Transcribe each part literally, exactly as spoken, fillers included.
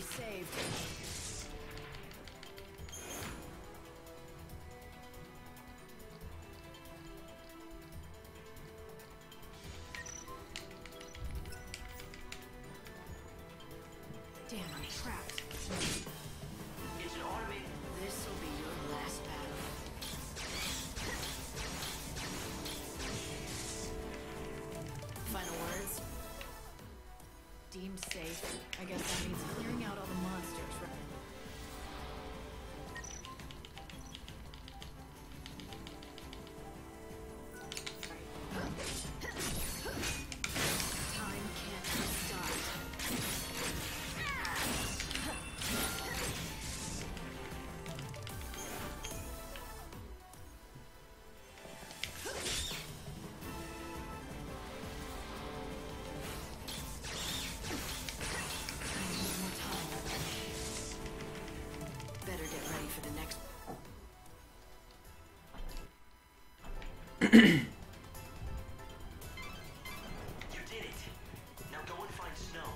saved. Damn, I'm trapped. It's an automated. This will be your last battle. Final words? Deemed safe. I guess that means clearing out all the monsters, right? Time can't be stopped. One more time. Better get ready for the next. You did it. Now go and find Snow.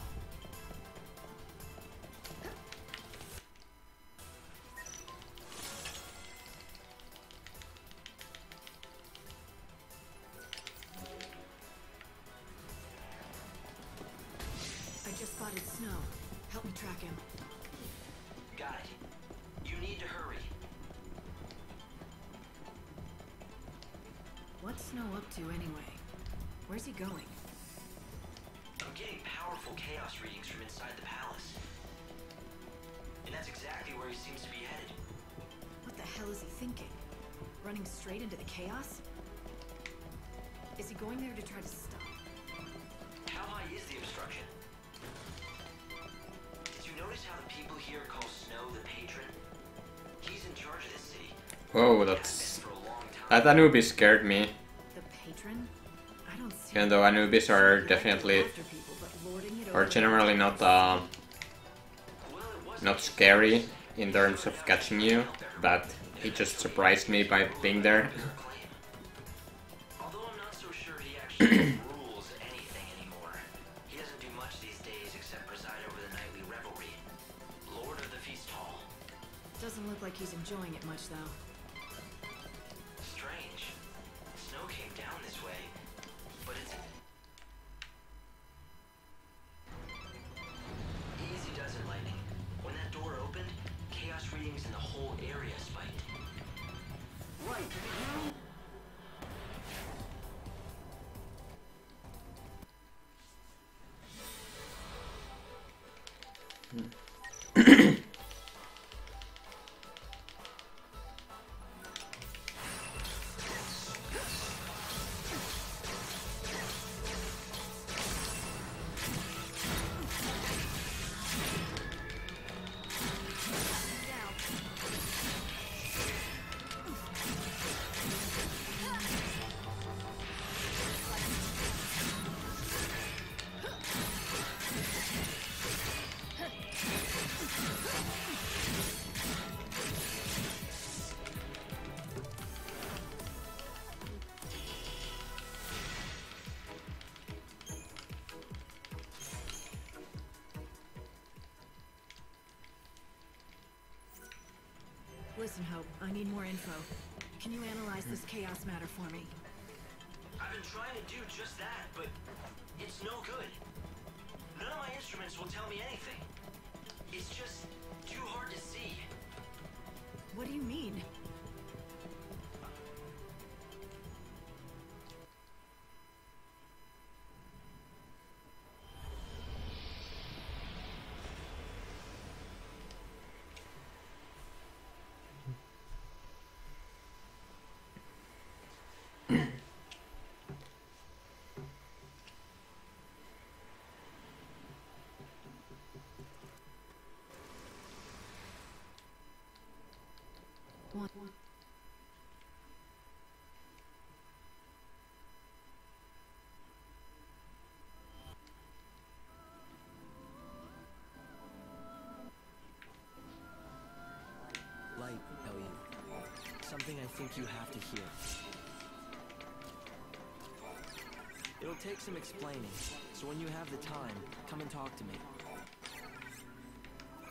I just spotted Snow. Help me track him. Got it. You need to hurry. What's Snow up to anyway? Where's he going? I'm getting powerful chaos readings from inside the palace. And that's exactly where he seems to be headed. What the hell is he thinking? Running straight into the chaos? Is he going there to try to stop? How high is the obstruction? Did you notice how the people here call Snow the patron? He's in charge of this city. Whoa, Has that's... been for a long time. That Anubis scared me. The patron? I don't see. Even though Anubis are definitely... After people, but lording it are over generally not, uh, Well, it wasn't not scary in terms of catching you, but he just surprised me by being there. their claim. Although I'm not so sure he actually rules anything anymore. He doesn't do much these days except preside over the nightly revelry. Lord of the Feast Hall. Doesn't look like he's enjoying it much, though. Strange. Snow came down this way, but it's... Easy does it, Lightning. When that door opened, chaos readings in the whole area spiked. Right, did you? Listen, Hope, I need more info. Can you analyze this chaos matter for me? I've been trying to do just that, but it's no good. None of my instruments will tell me anything. It's just too hard to see. What do you mean? One. Light, Elliot. Something I think you have to hear. It'll take some explaining, so when you have the time, come and talk to me.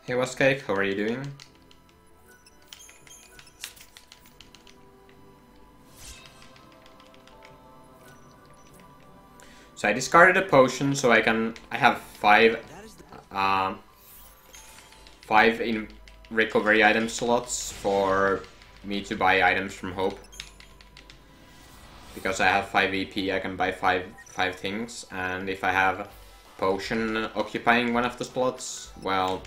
Hey Wascake, how are you doing? So I discarded a potion, so I can I have five um, five in recovery item slots for me to buy items from Hope. Because I have five E P, I can buy five five things, and if I have potion occupying one of the slots, well,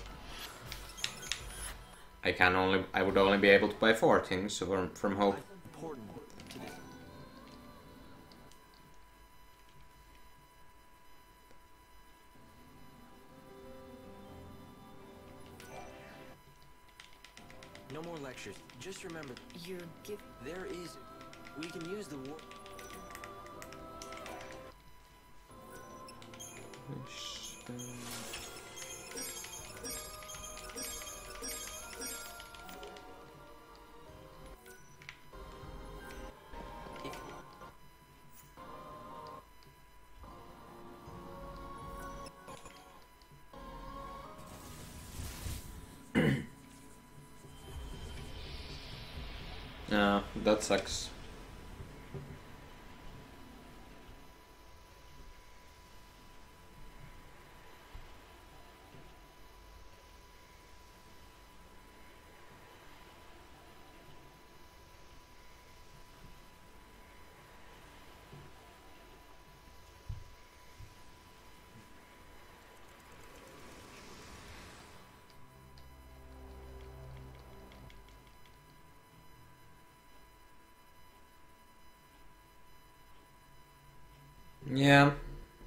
I can only I would only be able to buy four things from from Hope. Important to this. No more lectures. Just remember, You're give. there is. We can use the war. No, that sucks. Yeah.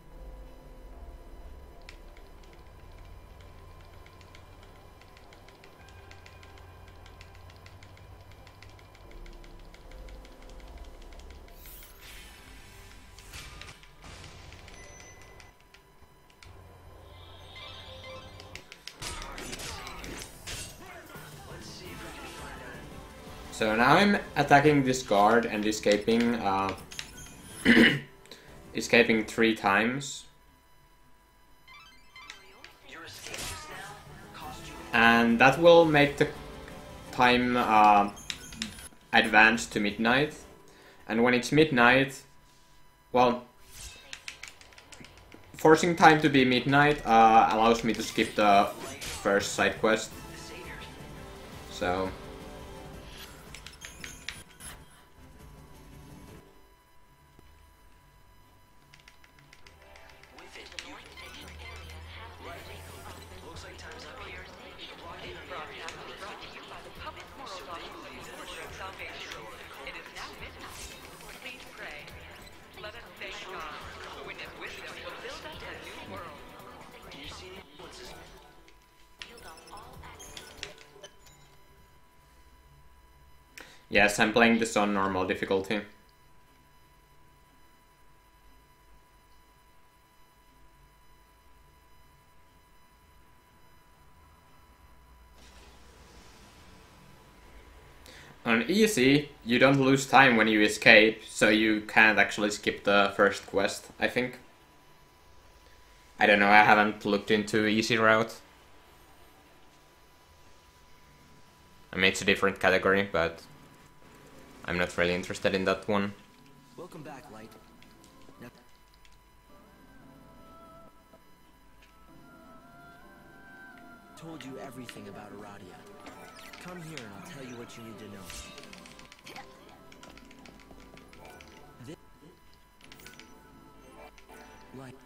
So now I'm attacking this guard and escaping uh, escaping three times. And that will make the time uh, advance to midnight. And when it's midnight, well, forcing time to be midnight uh, allows me to skip the first side quest. So... Yes, I'm playing this on normal difficulty. On easy, you don't lose time when you escape, so you can't actually skip the first quest, I think. I don't know, I haven't looked into easy route. I mean, it's a different category, but I'm not really interested in that one. Welcome back, Light. Now, told you everything about Aradia. Come here and I'll tell you what you need to know. This Light.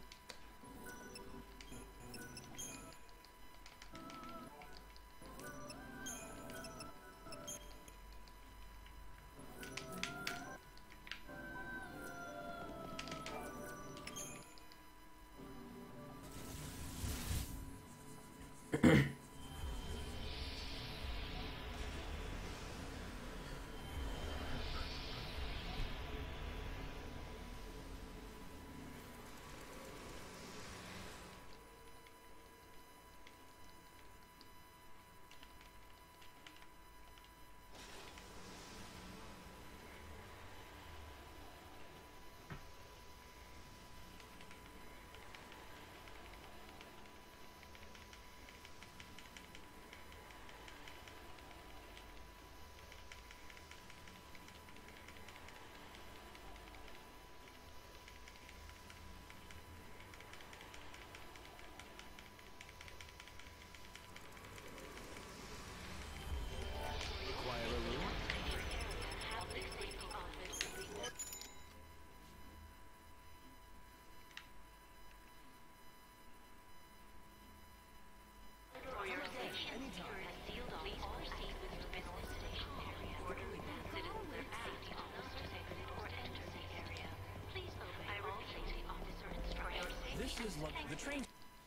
The train.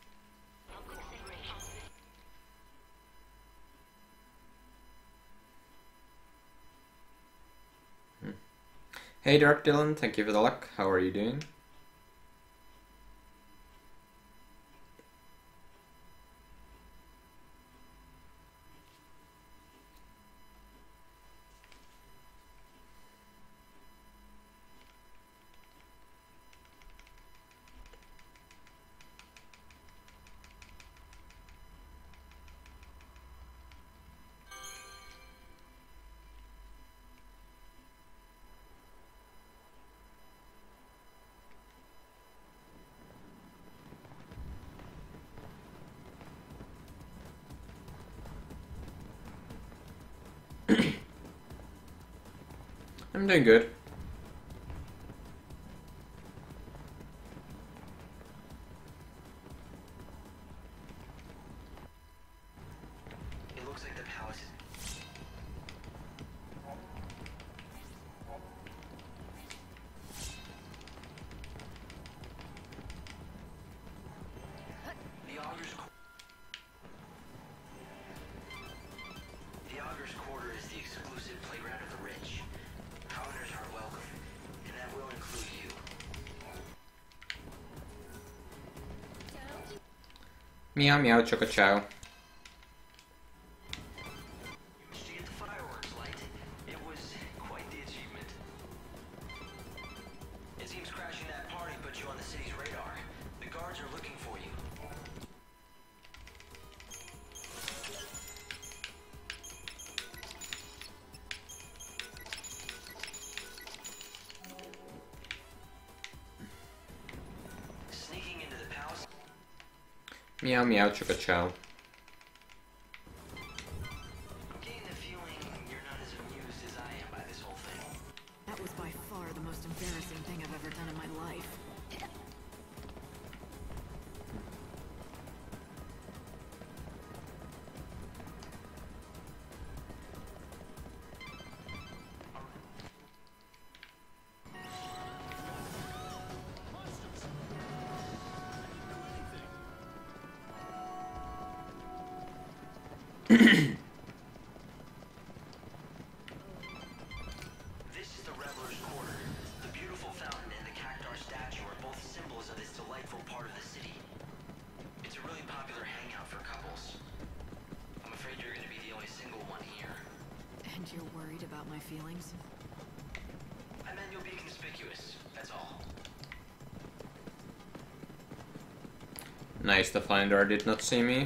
Hey Dark Dylan, thank you for the luck. How are you doing? I'm doing good. It looks like the palace is... The Augur's... The Augur's Quarter is the exclusive playground of the rich. Commoners aren't welcome, and that will include you. Meow meow choco chow. Did you get the fireworks light? It was quite the achievement. It seems crashing that party put you on the city's radar. The guards are looking for you. Sneaking into the palace. Meow meow choco chow. I'm getting the feeling you're not as amused as I am by this whole thing. That was by far the most embarrassing thing I've ever done in my life. This is the Revelers' Quarter. The beautiful fountain and the cactar statue are both symbols of this delightful part of the city. It's a really popular hangout for couples. I'm afraid you're going to be the only single one here. And you're worried about my feelings? I meant you'll be conspicuous, that's all. Nice, the Finder did not see me.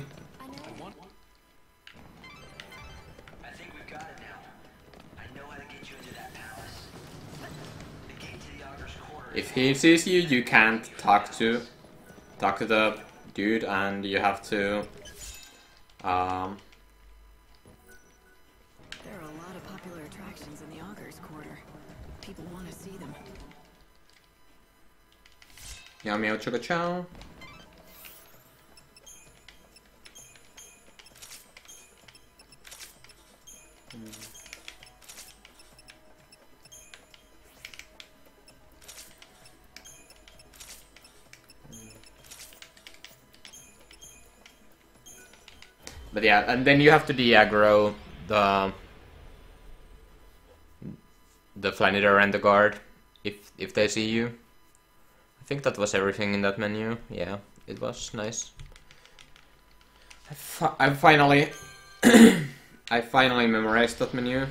I think we've got it now. I know how to get you into that palace. The gate to the Augur's Quarter... If he sees you, you can't talk to talk to the dude, and you have to um There are a lot of popular attractions in the Augur's Quarter. People want to see them. meow meow choco chow. But yeah, and then you have to de-aggro the the Flanider and the guard if if they see you. I think that was everything in that menu. Yeah, it was nice. I, fi I finally I finally memorized that menu.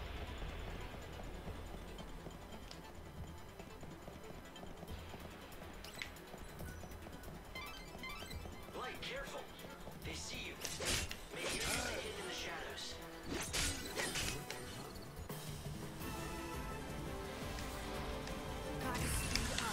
Light, careful! They see you. Maybe you're hidden in the shadows. Gotta speed up.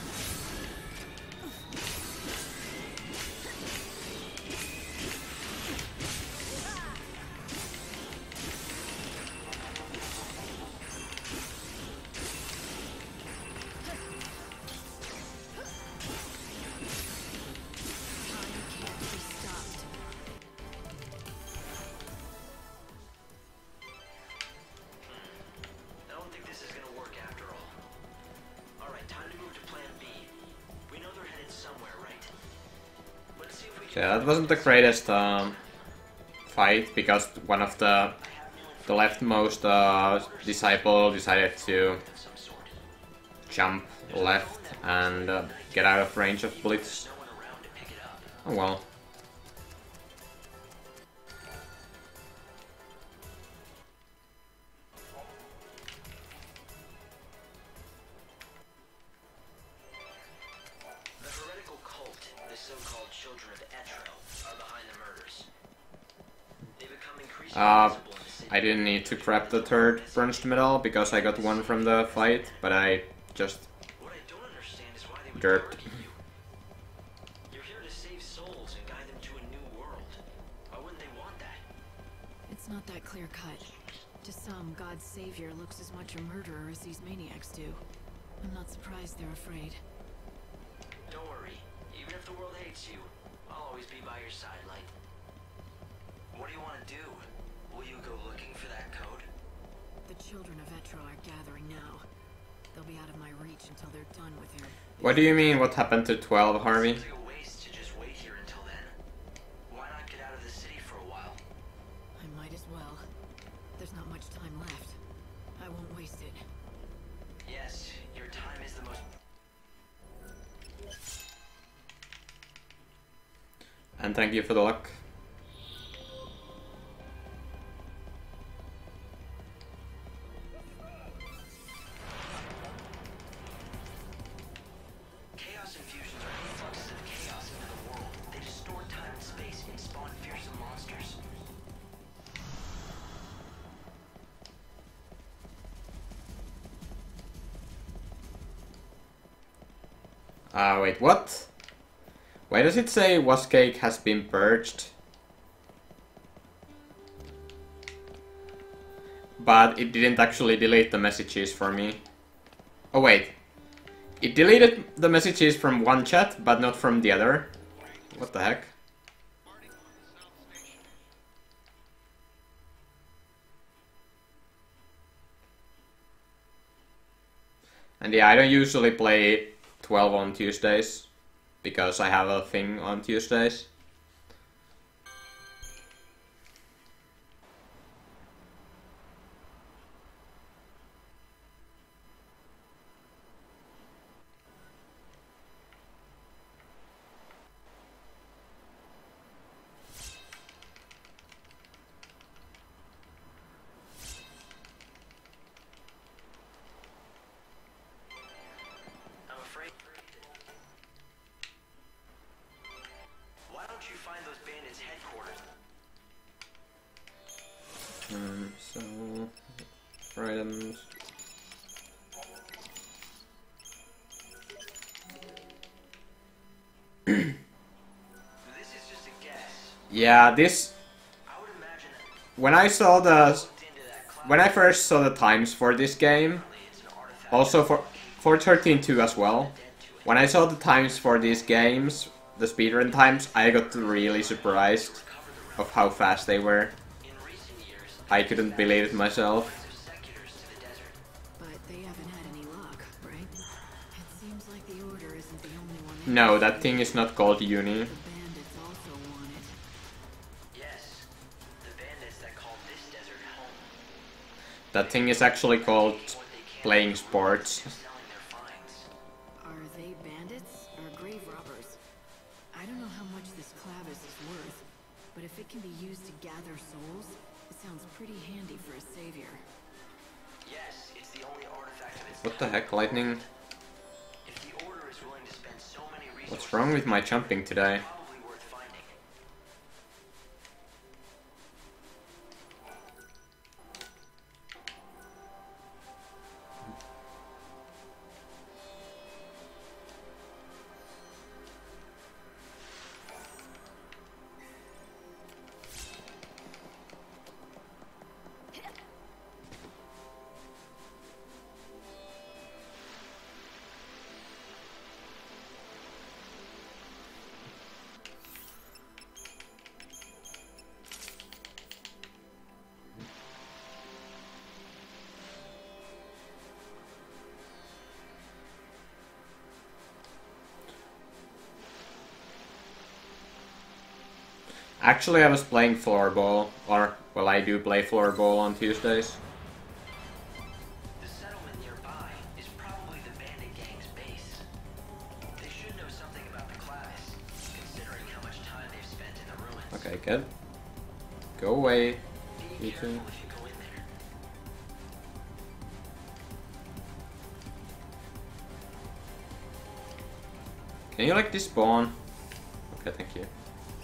Yeah, that wasn't the greatest um, fight because one of the the leftmost uh, disciple decided to jump left and uh, get out of range of Blitz. Oh well. The heretical cult, the so-called children of Etro, are behind the murders. They become increasingly Uh, visible in the city. I didn't need to grab the third bronze medal because I got one from the fight, but I just What I don't understand is why they would derped. target you. You're here to save souls and guide them to a new world. Why wouldn't they want that? It's not that clear cut. To some, God's savior looks as much a murderer as these maniacs do. I'm not surprised they're afraid. Don't worry. Even if the world hates you, I'll always be by your side, Light. What do you want to do? Will you go looking for that code? The children of Etro are gathering now. They'll be out of my reach until they're done with their... What do you mean? What happened to twelve, Harvey? Seems like a waste to just wait here until then. Why not get out of the city for a while? I might as well. There's not much time left. I won't waste it. Yes, your time is the most... And thank you for the luck. Chaos infusions are influxes of chaos into the world. They distort time and space and spawn fearsome monsters. Ah, uh, wait, what? Why does it say Wascake has been purged? But it didn't actually delete the messages for me. Oh wait. It deleted the messages from one chat, but not from the other. What the heck? And yeah, I don't usually play twelve on Tuesdays, because I have a thing on Tuesdays. I'm afraid... Why don't you find those bandits' headquarters? Um, so... for items... This is just a guess. Yeah, this... I would imagine that When I saw the... looked into that cloud. When I first saw the times for this game, It's an artifact. also for for thirteen two as well, when I saw the times for these games, the speedrun times, I got really surprised of how fast they were. In recent years, I couldn't believe it myself. of seculars to the desert. But they haven't had any luck, right? It seems like the Order isn't the only one... they No, have. that thing is not called Uni. The bandits also want it. Yes, the bandits that call this desert home. That thing is actually called playing sports. Selling their finds. Are they bandits or grave robbers? I don't know how much this clavis is worth, but if it can be used to gather souls, it sounds pretty handy for a savior. Yes, it's the only artifact of its What the kind. heck, Lightning? If the Order is willing to spend so many resources, What's wrong with my jumping today? probably worth finding. Actually, I was playing floorball, or, well, I do play floorball on Tuesdays. The settlement nearby is probably the bandit gang's base. They should know something about the Clavis, considering how much time they've spent in the ruins. Okay, good. Go away. Be You careful too. if you go in there. Can you like despawn? Okay, thank you.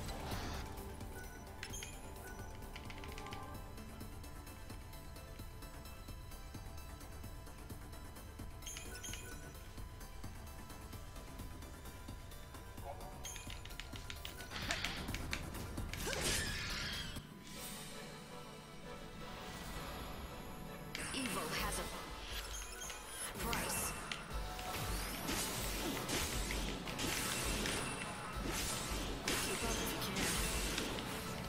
Evil has a price. Keep up if you can.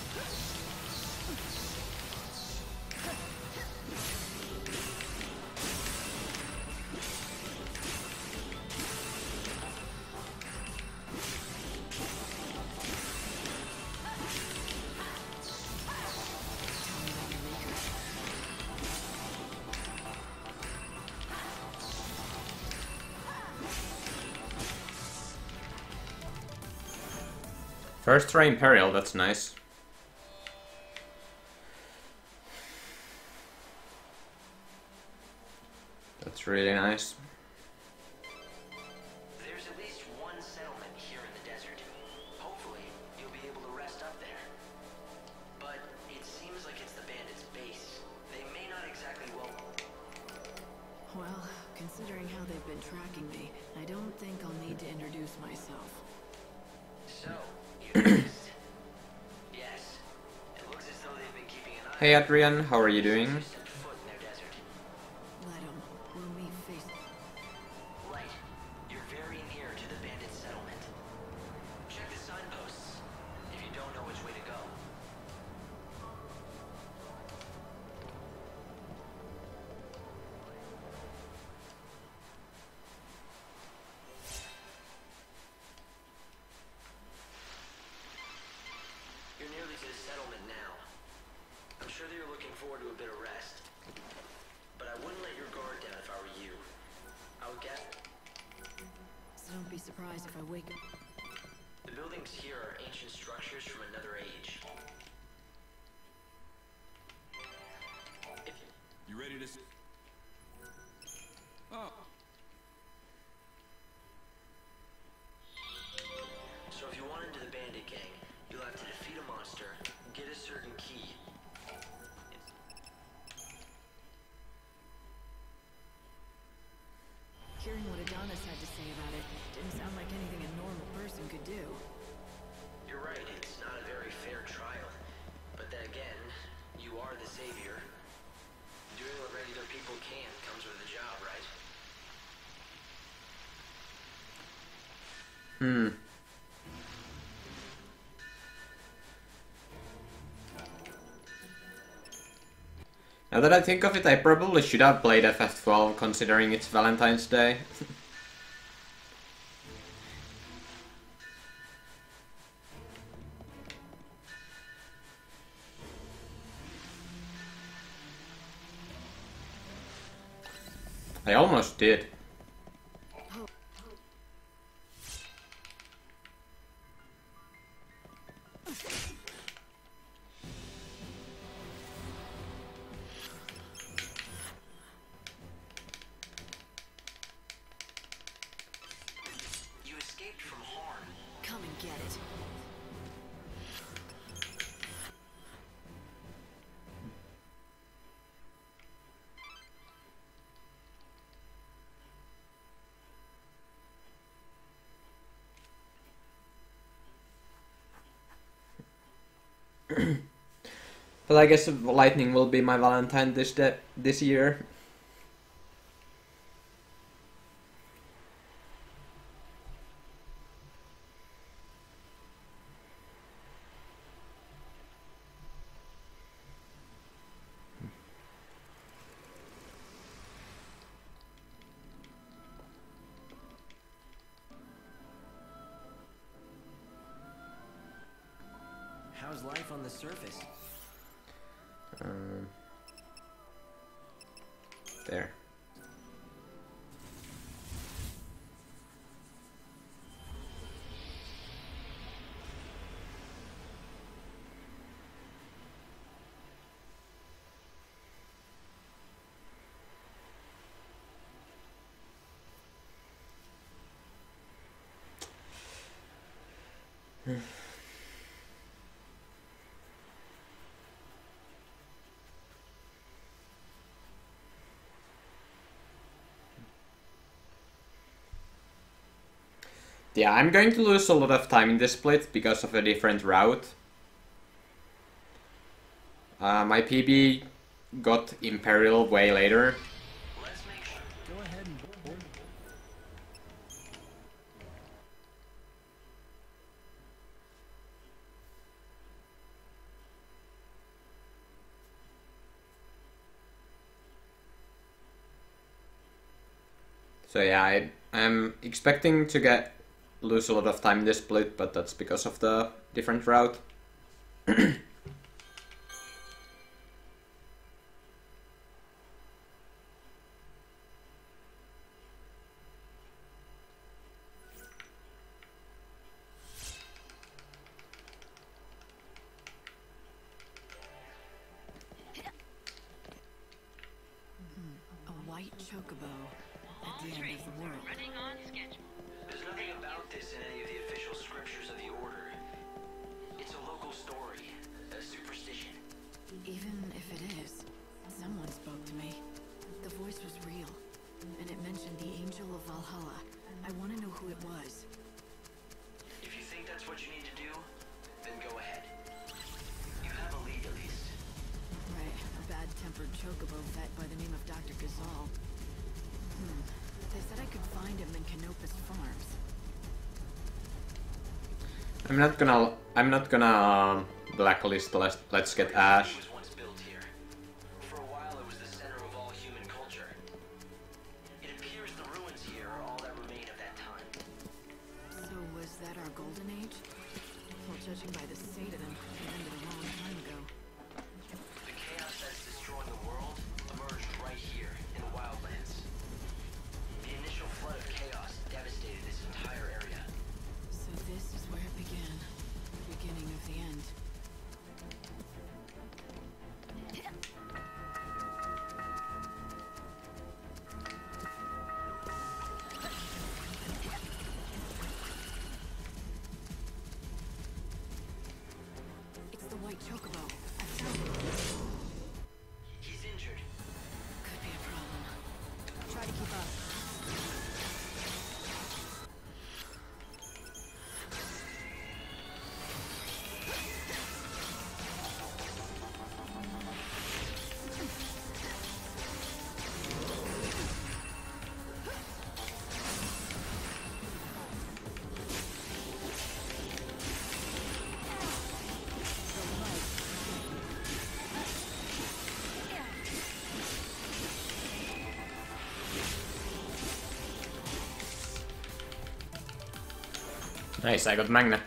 First try Imperial, that's nice. That's really nice. There's at least one settlement here in the desert. Hopefully, you'll be able to rest up there. But it seems like it's the bandits' base. They may not exactly well... Well, considering how they've been tracking me, I don't think I'll need to introduce myself. So, you noticed? Yes. It looks as though they've been keeping an eye Hey Adrian, how are you doing? on stepped foot in their desert. Let 'em. We'll meet face. Right. You're very near to the bandit settlement. Check the signposts if you don't know which way to go. You're nearly to the settlement now. I'm sure that you're looking forward to a bit of rest. But I wouldn't let your guard down if I were you. I would get... So don't be surprised if I wake up. The buildings here are ancient structures from another age. If you... You ready to... s- Oh. So if you want into the bandit gang, you'll have to defeat a monster, get a certain key. Hearing what Adonis had to say about it didn't sound like anything a normal person could do. You're right, it's not a very fair trial. But then again, you are the savior. Doing what regular people can comes with the job, right? Hmm. Now that I think of it, I probably should have played F F twelve considering it's Valentine's Day. I almost did. You escaped from harm. Come and get it. But I guess Lightning will be my Valentine this de this year. of life on the surface. Um, there. Yeah, I'm going to lose a lot of time in this split because of a different route. Uh, my P B got Imperial way later. Let's make sure. Go ahead and board. So yeah, I, I'm expecting to get lose a lot of time in this split, but that's because of the different route. A white chocobo at the end of the world. There's nothing about this in any of the official scriptures of the Order. It's a local story, a superstition. Even if it is, someone spoke to me. The voice was real, and it mentioned the Angel of Valhalla. I want to know who it was. If you think that's what you need to do, then go ahead. You have a lead at least. Right, a bad-tempered chocobo vet by the name of Doctor Gazal. Hmm. They said I could find him in Canopus Farms. I'm not gonna. I'm not gonna um, blacklist. Let's let's get Ash. It was once built here. For a while, it was the center of all human culture. It appears the ruins here are all that remain of that time. So was that our golden age? Well, judging by the state of them, it ended a long time ago. The chaos that's destroying the world emerged right here in the wildlands. The initial flood of chaos devastated this entire area. So this is where it began. The beginning of the end. It's the white chocobo. I found it. He's injured. Could be a problem. Try to keep up. Nice, I got magnet.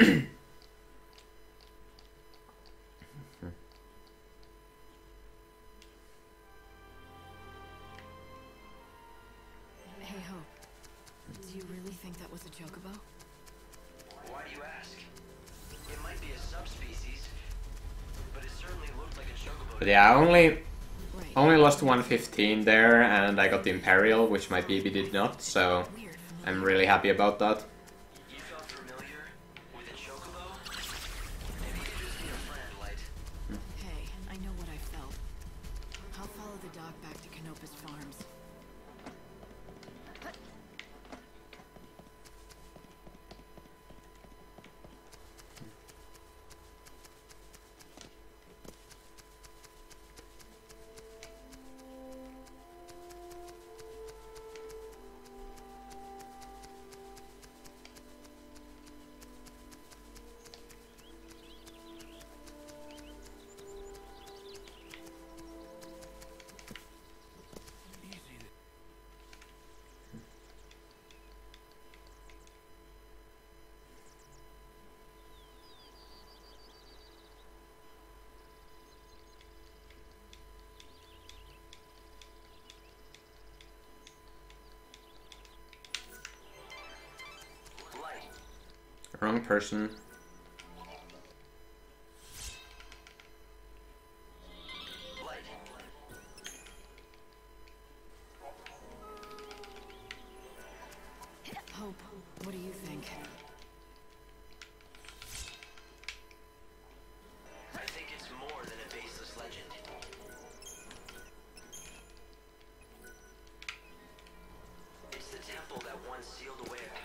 Hey, Hope. Do you really think that was a chocobo? Why do you ask? It might be a subspecies, but it certainly looked like a chocobo. But yeah, I only Right. only lost one fifteen there, and I got the Imperial, which my P B did not. So Weird. I'm really happy about that. You felt familiar with a chocobo? Maybe you just need a friend, Light. Hey, I know what I felt. I'll follow the dog back to Canopus Farms. Easy Wrong person. Light. Hope, what do you think? I think it's more than a baseless legend. It's the temple that once sealed away a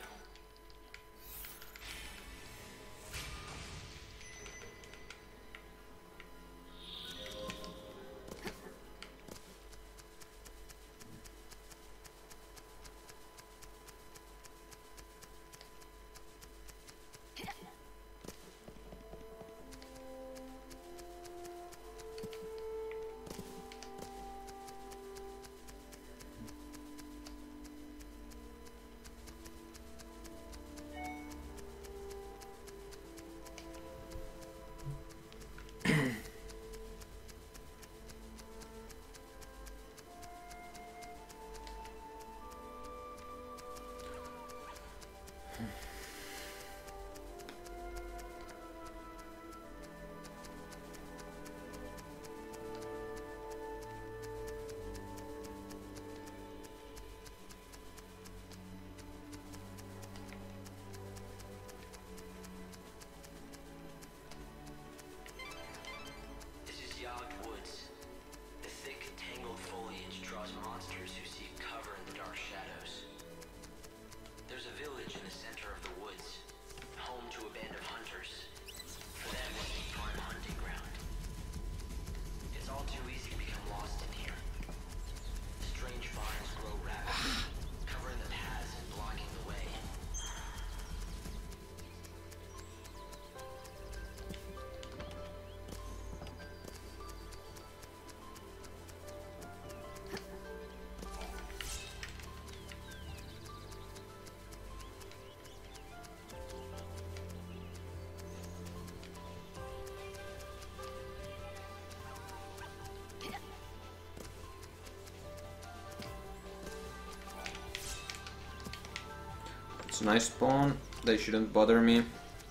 It's a nice spawn. They shouldn't bother me.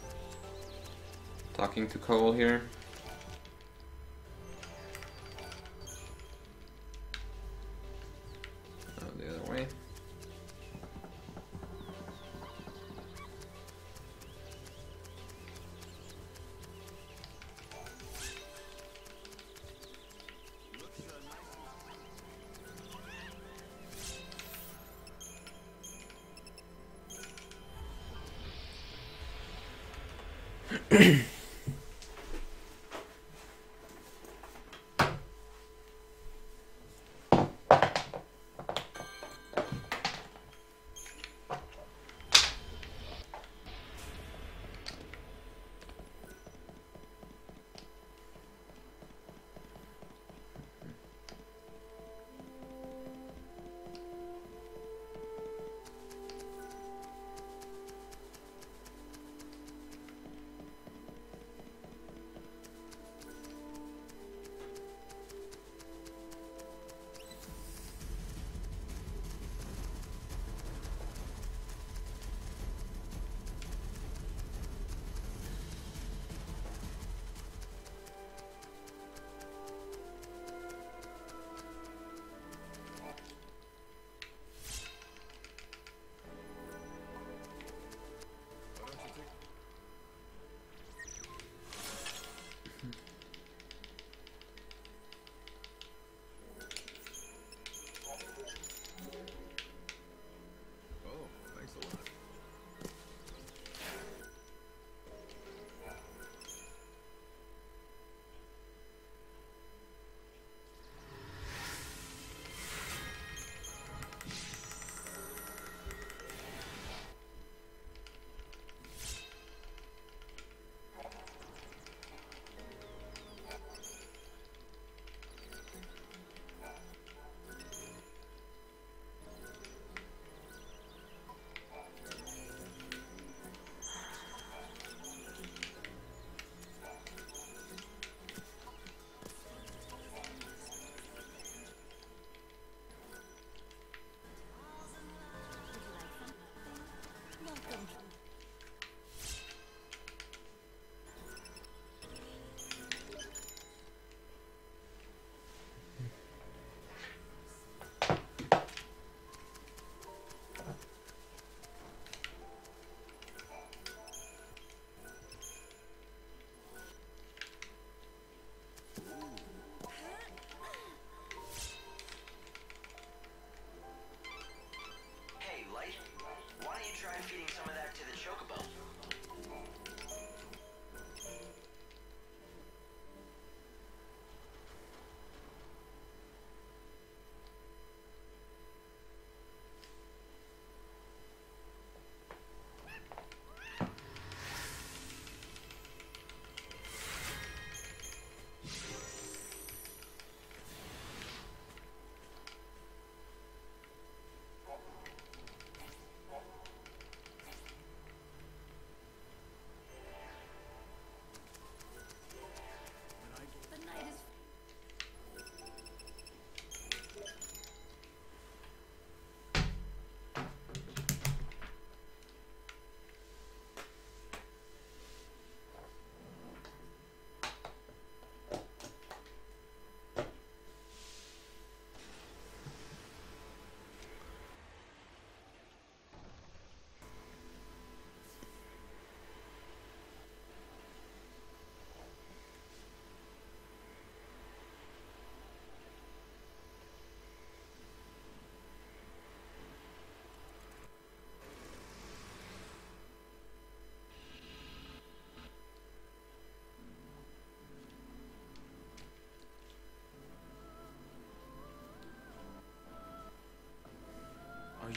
Talking to Cole here. Oh, the other way.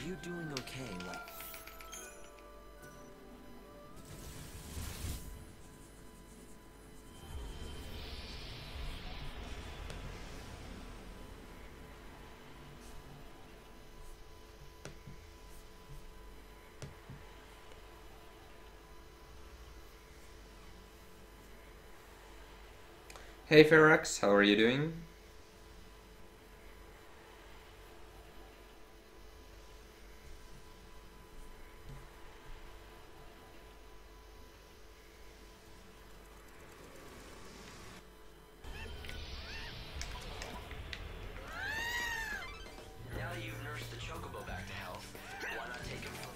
you doing okay? Like, Hey Ferox, how are you doing? Now that you've nursed the chocobo back to health, why not take him from...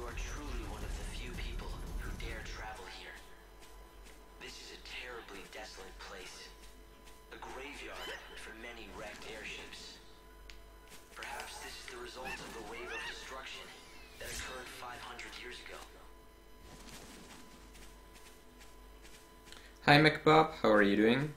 You are truly one of the few people who dare travel here. This is a terribly desolate place. A graveyard for many wrecked airships. Perhaps this is the result of the wave of destruction that occurred five hundred years ago. Hi McBob, how are you doing?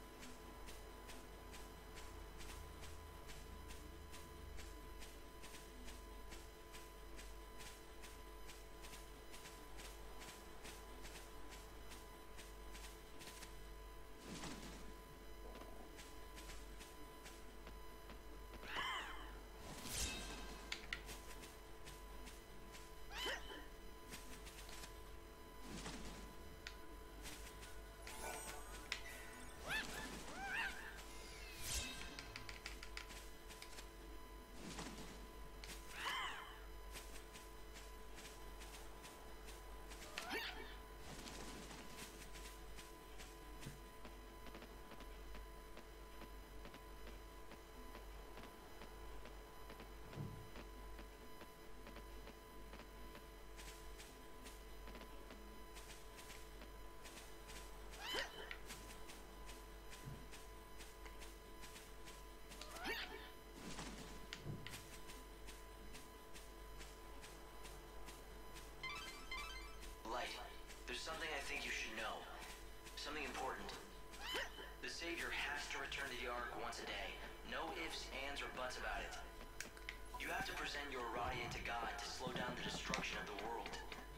There's something I think you should know. Something important. The Savior has to return to the Ark once a day. No ifs, ands, or buts about it. You have to present your R T A to God to slow down the destruction of the world.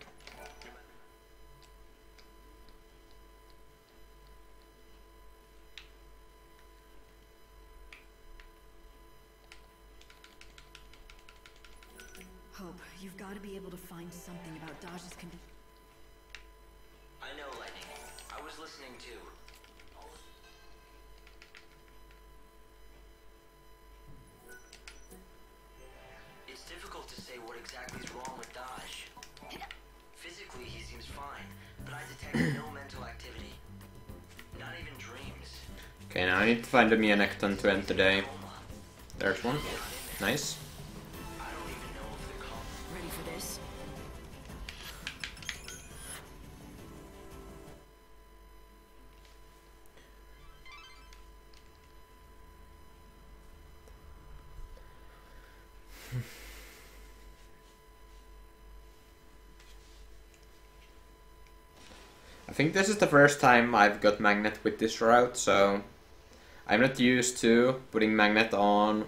Hope, you've got to be able to find something about Dodge's condition. I know, Lightning. I was listening too. It's difficult to say what exactly is wrong with Dodge. Physically, he seems fine, but I detect no mental activity. Not even dreams. Okay, now I need to find a Mianecton to end today. There's one. Nice. I don't even know if they're called. Ready for this? I think this is the first time I've got Magnet with this route, so I'm not used to putting Magnet on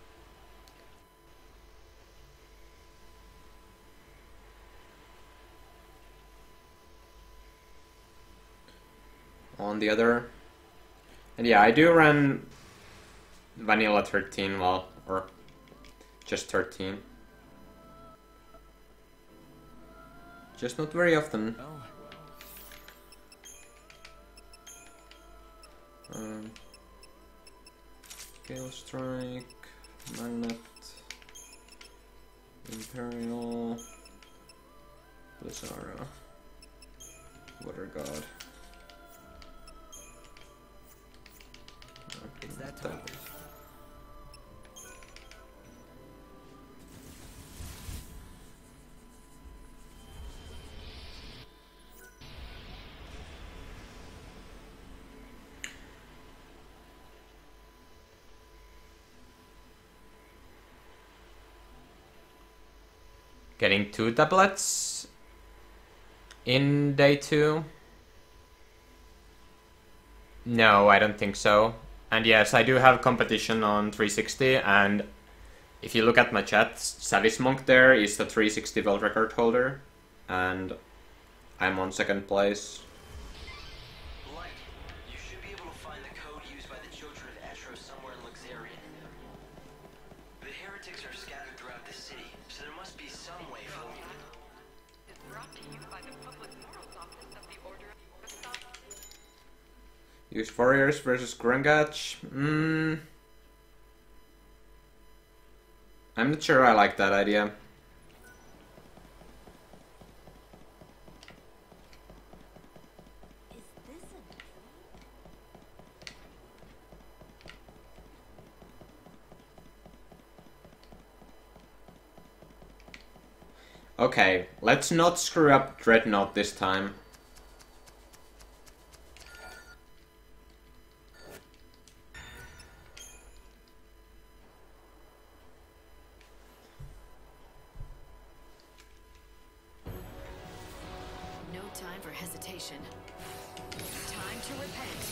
on the other. And yeah, I do run Vanilla thirteen, well, or just thirteen. Just not very often. Oh. Um, Scale Strike, Magnet, Imperial, Blizzara, Water God. It's that time. Getting two tablets in day two? No, I don't think so. And yes, I do have competition on three sixty, and if you look at my chat, Savismonk there is the three sixty world record holder, and I'm on second place. Light, you should be able to find the code used by the children of Etro somewhere in Luxarian. The heretics are scattered throughout the city, so there must be some way for them. Is brought to you by the Public Morals Office of the Order of Stop. Use Warriors versus Grungach. Mm. I'm not sure I like that idea. Okay, let's not screw up Dreadnought this time. No time for hesitation. Time to repent.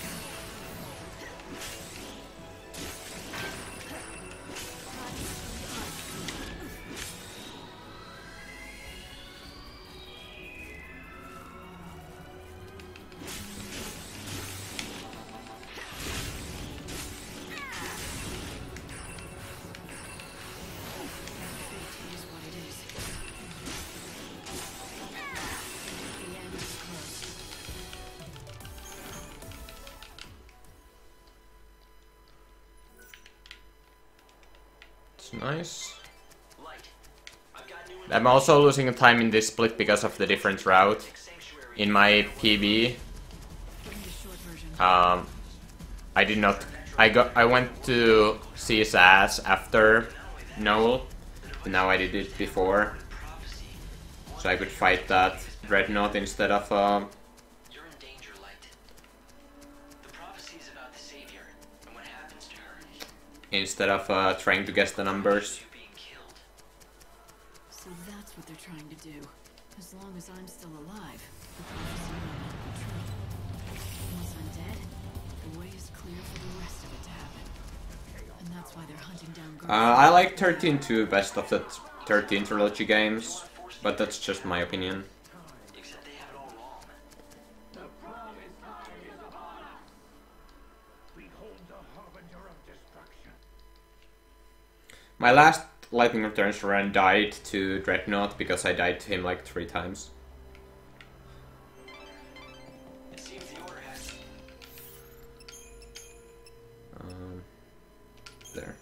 Fate is what it is. The end is close. It's nice. Light. I've got new I'm also losing time in this split because of the different route. sanctuary. In my P B, Give me the short version. um, I did not. I got. I went to see his ass after Noel. But now I did it before, so I could fight that Dreadnought instead of. Um, You're in danger, Light. The prophecy is about the Savior and what happens to her. instead of uh, trying to guess the numbers. You being killed. So that's what they're trying to do. As long as I'm still alive, the prophecy will not be true. Once I'm dead, the way is clear for the rest of it to happen. And that's why they're hunting down girls. Uh, I like thirteen two best of the thirteen trilogy games, but that's just my opinion. Except they have it all wrong. My last Lightning Returns run died to Dreadnought because I died to him like three times. It seems the order has. Um, there.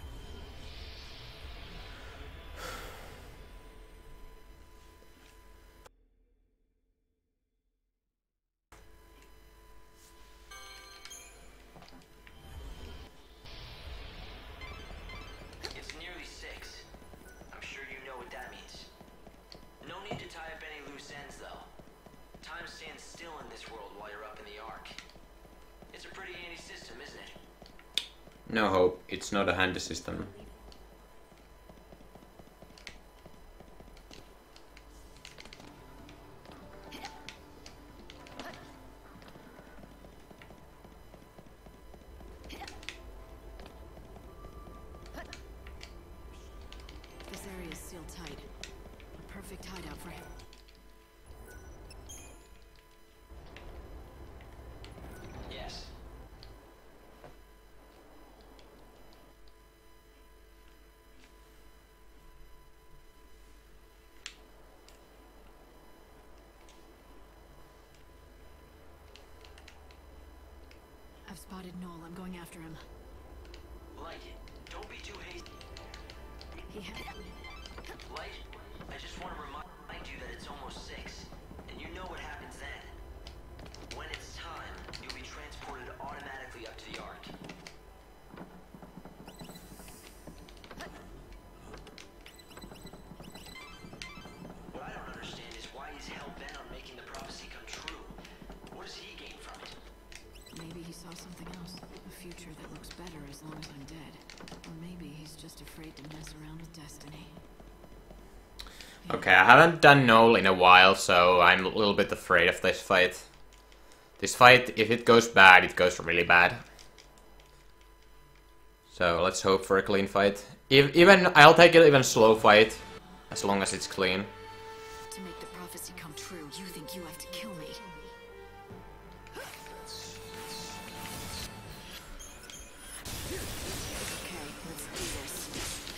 It's nearly six. I'm sure you know what that means. No need to tie up any loose ends, though. Time stands still in this world while you're up in the Ark. It's a pretty handy system, isn't it? No hope, it's not a handy system. This area is sealed tight. A perfect hideout for him. Yes. I've spotted Noel. I'm going after him. Light, don't be too hasty. He has... Light, I just want to remind you that it's almost six, and you know what happens then. When it's time, you'll be transported automatically up to the Ark. What I don't understand is why he's hell-bent on making the prophecy come true. What does he gain from it? Maybe he saw something else. A future that looks better as long as I'm dead. Or maybe he's just afraid to mess around with destiny. Okay, I haven't done Noel in a while, so I'm a little bit afraid of this fight. This fight, if it goes bad, it goes really bad. So let's hope for a clean fight. If, even I'll take an even slow fight, as long as it's clean. To make the prophecy come true, you think you have to kill me. Okay, let's do this.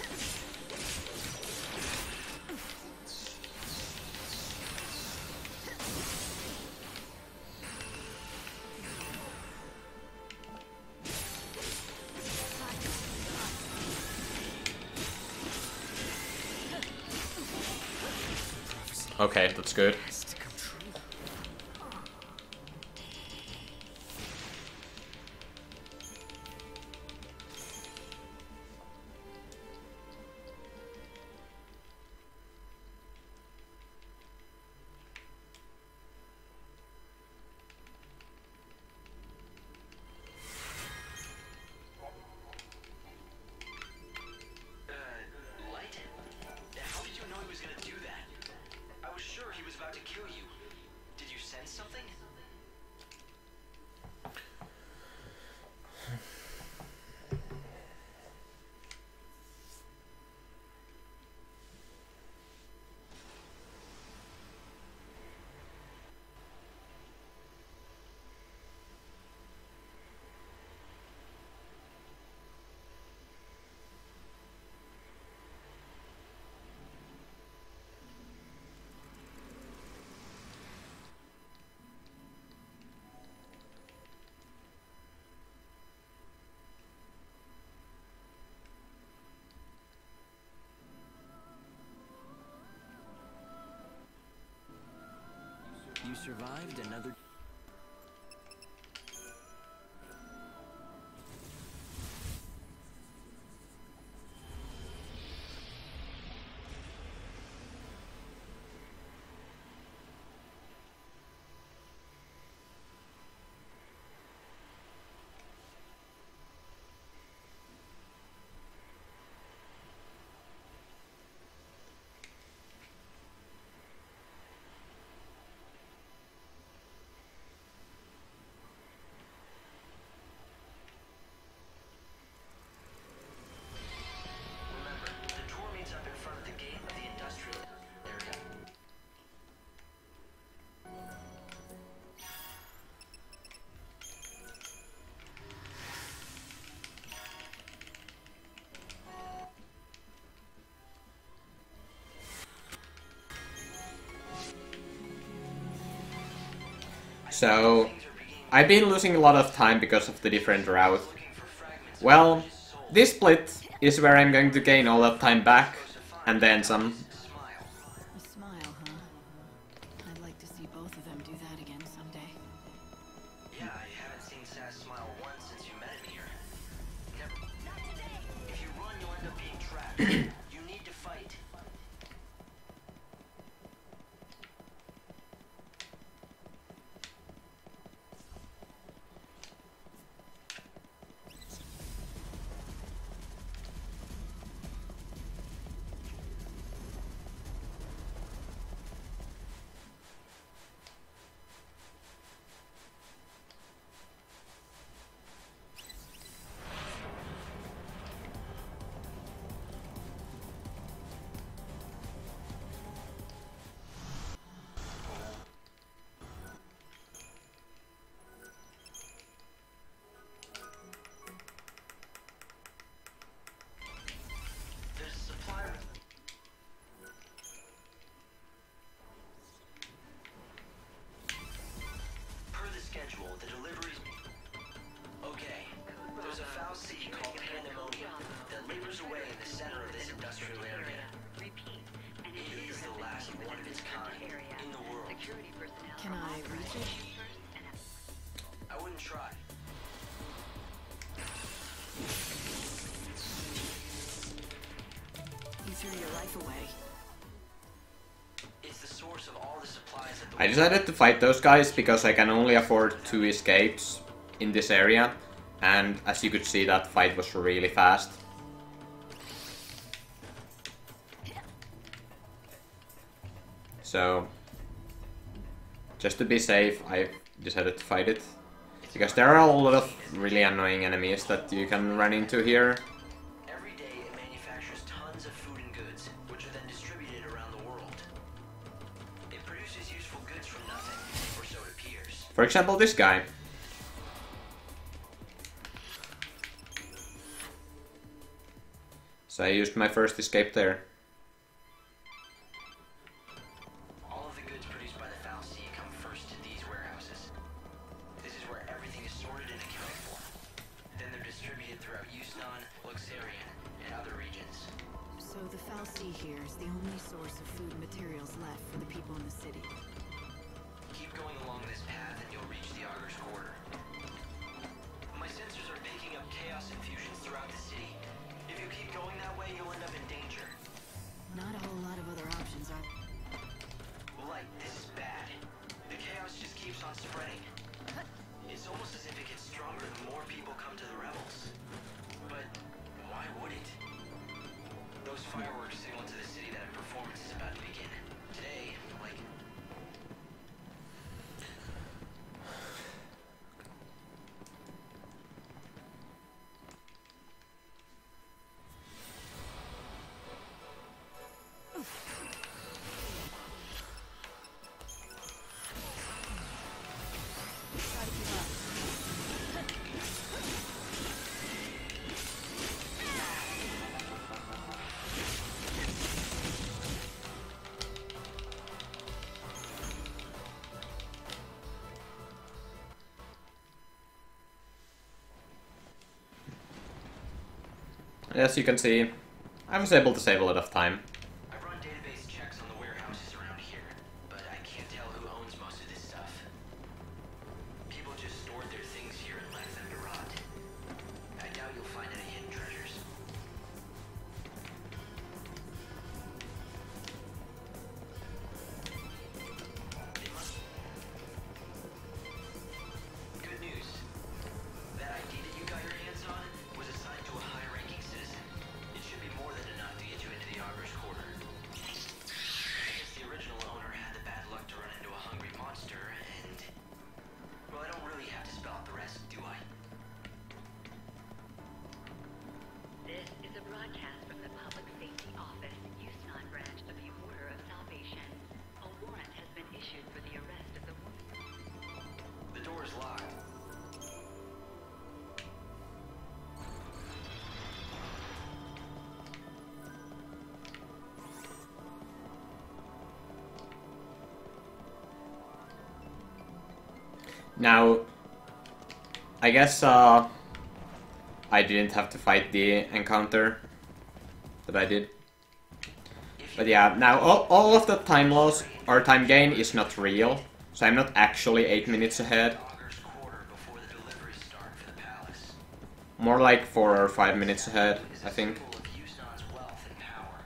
Okay, that's good. something? You survived another... So, I've been losing a lot of time because of the different route. Well, this split is where I'm going to gain all that time back, and then some. A smile, huh? I'd like to see both of them do that again someday. Yeah, I haven't seen Sass smile once since you met him here. Never. Not today. If you run, you'll end up being trapped. You need to fight. There's a supply. Per the schedule, the deliveries. Okay, there's a foul city called Pandemonium that labors away in the center of this industrial area. Repeat. And It is the last one of its kind in the world. security personnel. Can I reach it? I wouldn't try. You threw your life away. It's the source of all the supplies that the I decided to fight those guys because I can only afford two escapes in this area, and as you could see, that fight was really fast. So, just to be safe, I decided to fight it. Because there are a lot of really annoying enemies that you can run into here. Every day it manufactures tons of food and goods, which are then distributed around the world. It produces useful goods from nothing, or so it appears. For example, this guy. So I used my first escape there. All of the goods produced by the Foul Sea come first to these warehouses. This is where everything is sorted and accounted for. Then they're distributed throughout Houston, Luxarian, and other regions. So the Foul Sea here is the only source of food and materials left for the people in the city. Keep going along this path and you'll reach the Auger's Quarter. My sensors are picking up chaos infusions throughout the city. If you keep going that way, you'll end up in danger. as you can see, I was able to save a lot of time. I've run database checks on the warehouses around here, but I can't tell who owns most of this stuff. People just stored their things here and left them to rot. I doubt you'll find any hidden treasures. They must... Good news. That I D that you got your hands on was assigned to a high-ranking citizen. It should be more than enough to get you into the Arbiter's Quarter. I guess the original owner had the bad luck to run into a hungry monster, and... well, I don't really have to spell out the rest, do I? This is a broadcast from the Public Safety Office, Houston branch of the Order of Salvation. A warrant has been issued for the arrest of the woman. The door is locked. Now, I guess uh, I didn't have to fight the encounter that I did. But yeah, now all, all of the time loss or time gain is not real, so I'm not actually eight minutes ahead. Augur's Quarter before the deliveries start for the palace. More like four or five minutes ahead, I think. Symbol of Houston's wealth and power.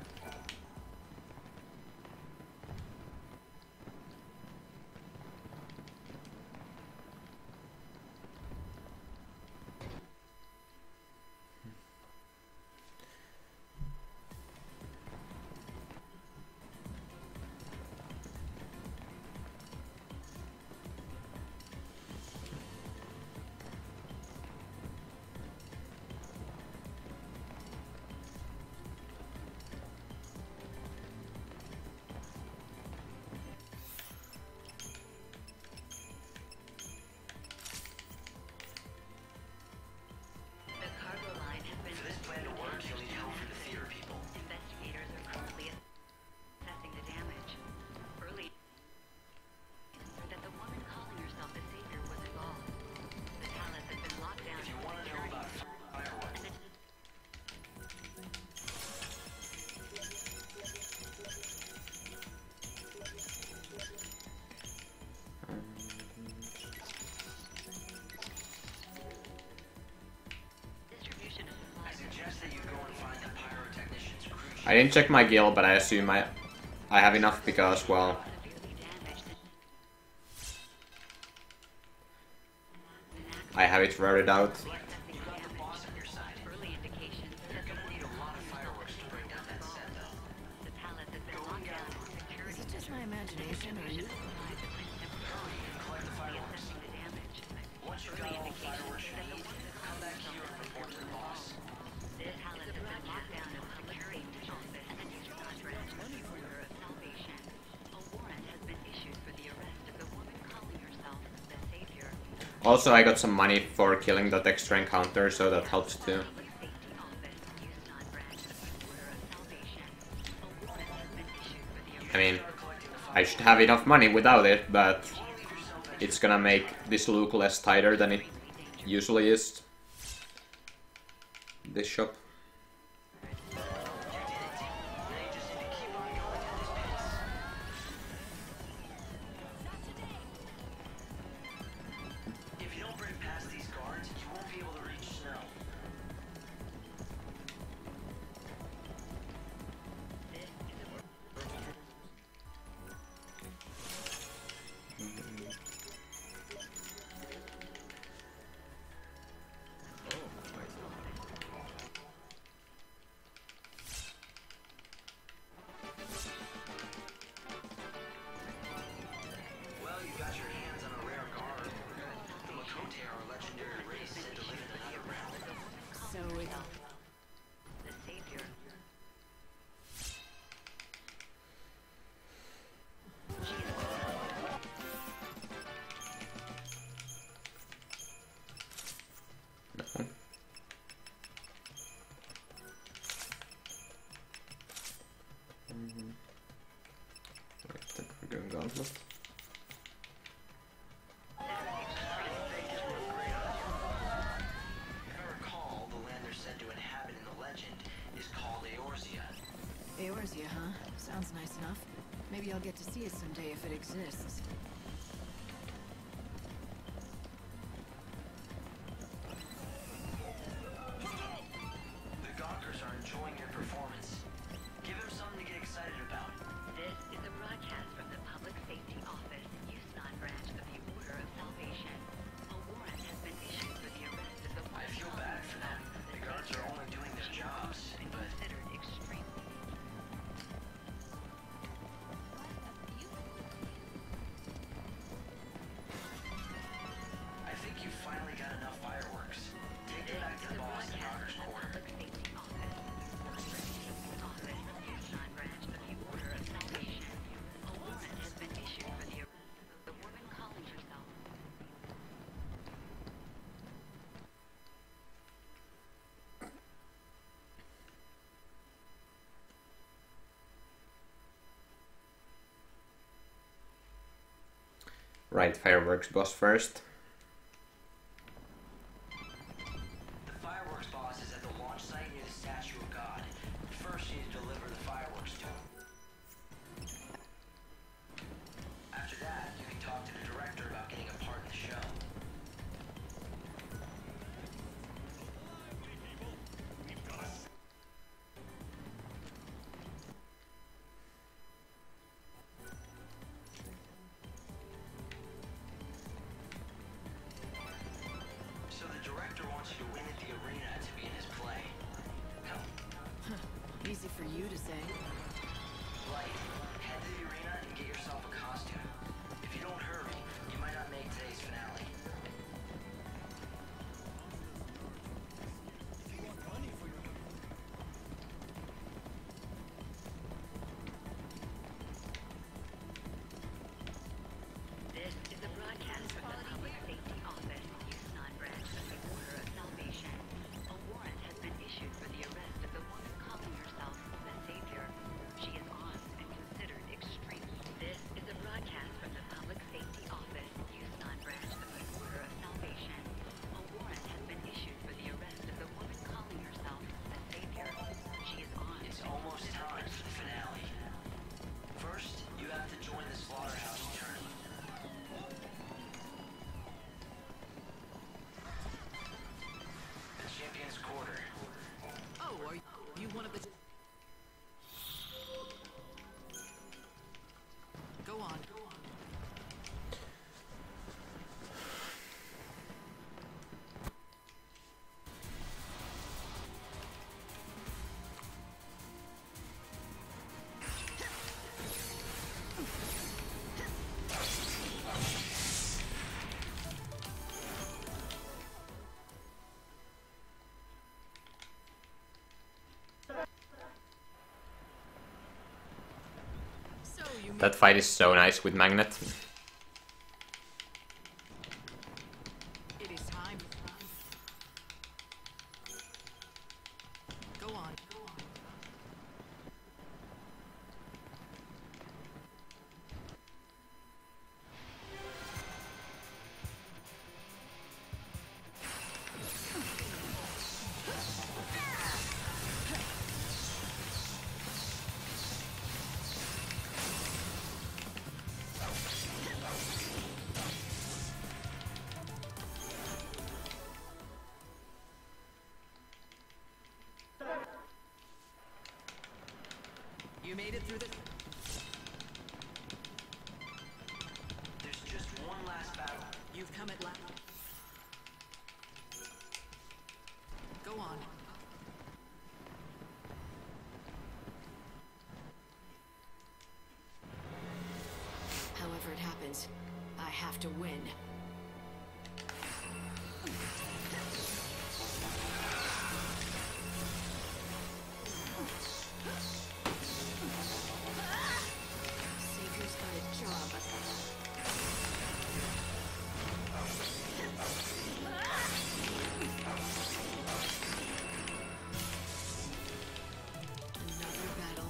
The cargo line has been... For this plan to work, you'll need help from the theater people. Investigators are currently assessing the damage. Early that the woman calling herself the Savior was involved. The palace has been locked down. If you want to know about fireworks, Distribution of I supplies. suggest that you go and find the pyrotechnician's crew chief. I didn't check my guild, but I assume I, I have enough because, well, Severely damaged. I have it routed out. Assessing the damage. Boss on your side. Early indications You're that the gonna need a lot of fireworks to bring down that set, though. The palace has been locked down for security. Is it just my imagination, or you? Collect the fireworks. Assessing the damage. Once you've got all the fireworks you need, come back here and report to the boss. This palace has been locked down in security office and Houston branch of the Order of Salvation. A warrant has been issued for the arrest of the woman calling herself the Savior. Also, I got some money for killing that extra encounter, so that helps too. Public Safety Office, Houston branch of the Order of Salvation. A warrant has been issued for the arrest. I mean, I should have enough money without it, but it's gonna make this look less tighter than it usually is. This shop. If you don't break past these guards, you won't be able to reach Snow. Well, you got your hands on a rare guard. The Makote are a legendary race said to live in another realm. So it's The Savior. No. Mhm. Wait, then we're going gauntlet. If I recall, the land they're said to inhabit in the legend Maybe I'll get to see it someday if it exists. The Gawkers are enjoying your performance. Give them something to get excited about. This is a broadcast from the Public Safety Office, Houston branch of the Order of Salvation. A warrant has been issued for the arrest of the I feel bad for them. The guards are only doing their jobs, but considered extreme. I think you finally got enough fireworks. Take it back to the boss in Gawker's quarter. Public Safety Office. Office, Houston branch of the Order of Salvation. A warrant has been issued for the arrest of the woman calling herself. Right, fireworks boss first. The fireworks boss is at the launch site near the statue of God. First, you need to deliver the fireworks to him. After that, you can talk to the director about getting a part in the show. So the director wants you to win at the arena to be in his play. Come, Easy for you to say. Light, head to the arena and get yourself a costume. If you don't hurry, you might not make today's finale. This is a broadcast from the Public Safety Office, Houston branch of the Order of Salvation. A warrant has been issued for the arrest of the woman calling herself the Savior. She is armed and considered extreme. This is a broadcast from the Public Safety Office, Houston branch of the Order of Salvation. A warrant has been issued for the arrest of the woman calling herself the Savior. She is armed. It's almost time for the finale. First, you have to join the slaughterhouse tourney. The champion's quarter. Oh, are you one of the... Go on. Go on. So you That fight is so nice with Magnet. It is time. Go on. Go on. You made it through the... There's just one last battle. You've come at last. Go on. However it happens, I have to win. Savior's got a job. Another battle.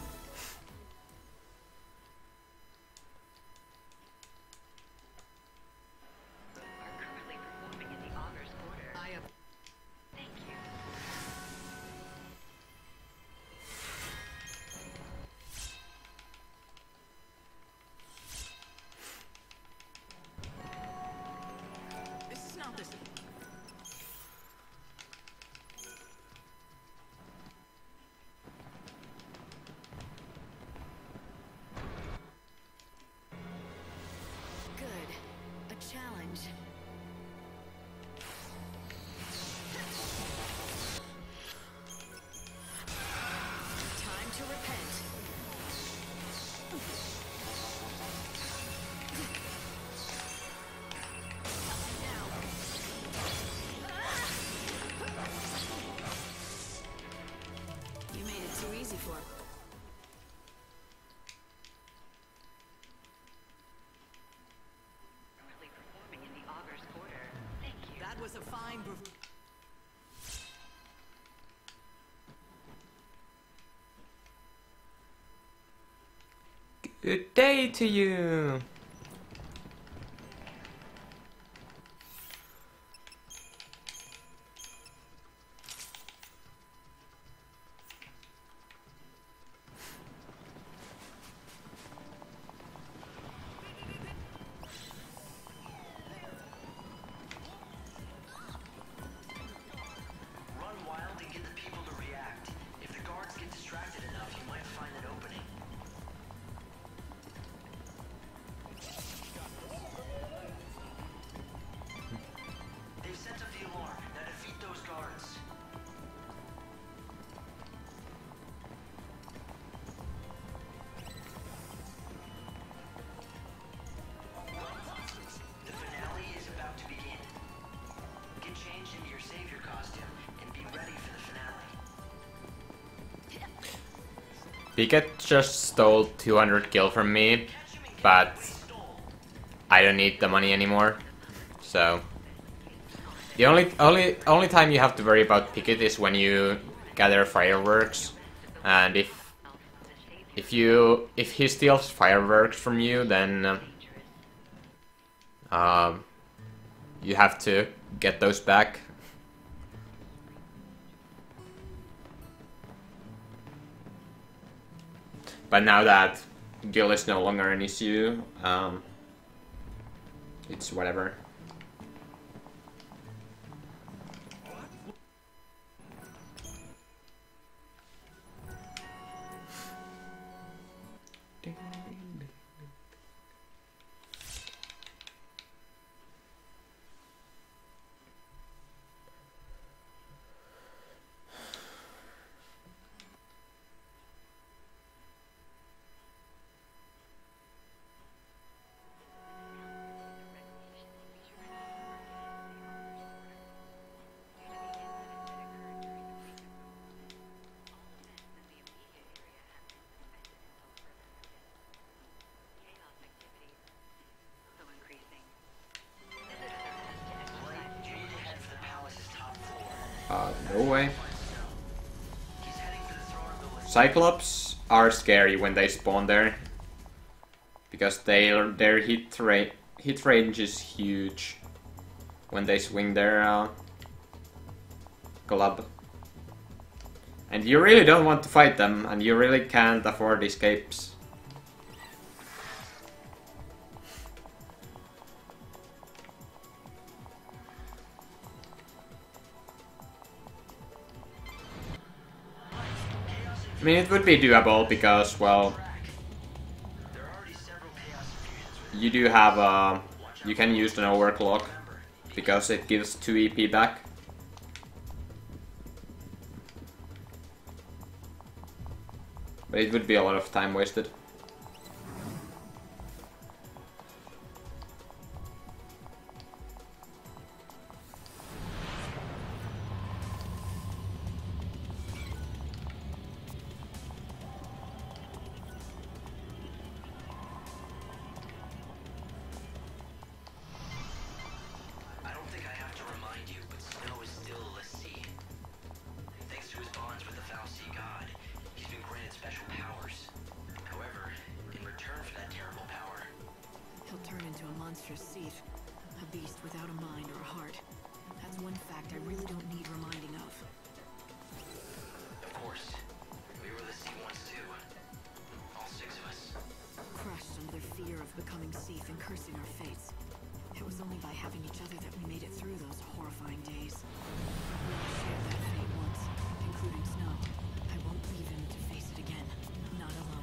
Good day to you! Run wild and get the people to react. If the guards get distracted enough, you might find an opening. They've set up the alarm. Now defeat those guards. The finale is about to begin. Get changed into your savior costume and be ready for the finale. Pickett just stole two hundred gil from me, but I don't need the money anymore. So the only only only time you have to worry about Pickett is when you gather fireworks, and if if you if he steals fireworks from you, then uh, um, you have to get those back. But now that Gil is no longer an issue, um, it's whatever. Uh, no way. Cyclops are scary when they spawn there, because they their hit rate hit range is huge when they swing their uh, club, and you really don't want to fight them, and you really can't afford escapes. I mean, it would be doable because, well, you do have a, you can use an overclock because it gives two E P back. But it would be a lot of time wasted. Thief, a beast without a mind or a heart. That's one fact I really don't need reminding of. Of course. We were the Sea ones too. All six of us. Crushed under their fear of becoming Thief and cursing our fates. It was only by having each other that we made it through those horrifying days. We all shared that fate once, including Snow. I won't leave him to face it again. Not alone.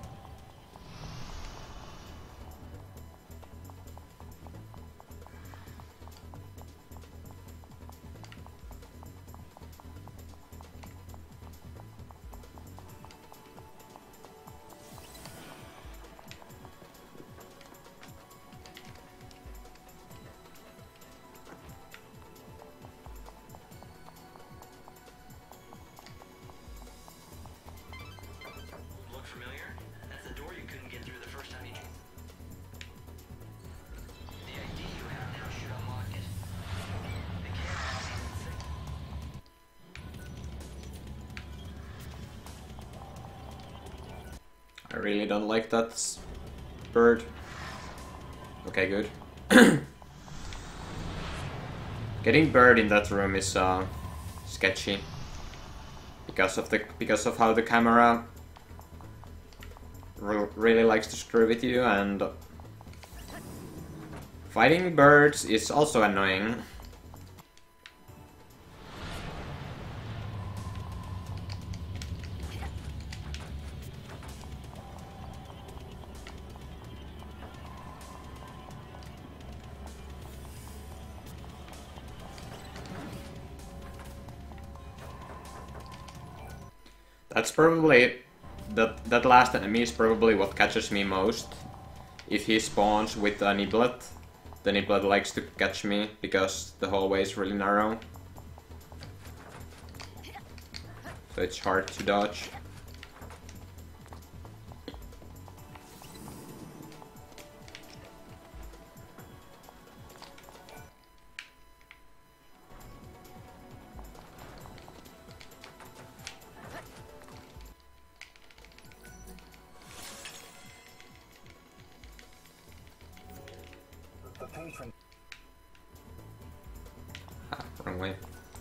Familiar? That's the door you couldn't get through the first time you came. The I D you have now should unlock it. The camera. I really don't like that bird. Okay, good. Getting bird in that room is uh, sketchy because of the because of how the camera re really likes to screw with you, and fighting birds is also annoying. That's probably, that, that last enemy is probably what catches me most. If he spawns with a niblet, the niblet likes to catch me because the hallway is really narrow. So it's hard to dodge. Ah, wrong way.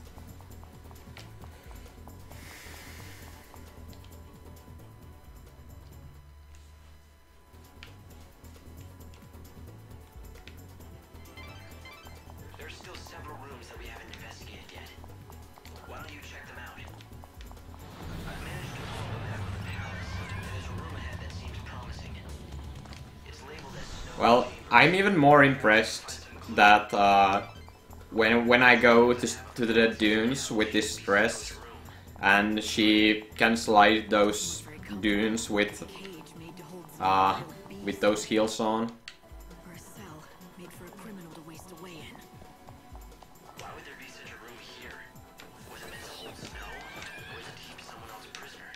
There's still several rooms that we haven't investigated yet. Why don't you check them out? I've managed to pull them out of the palace, and there's a room ahead that seems promising. It's labeled as snow. Well, I'm even more impressed that uh, when when I go to, to the dunes with this dress, and she can slide those dunes with uh, with those heels on. Or a cell made for a criminal to waste away in. Why would there be such a room here? Was it meant to hold snow? Or is it to keep someone else prisoner?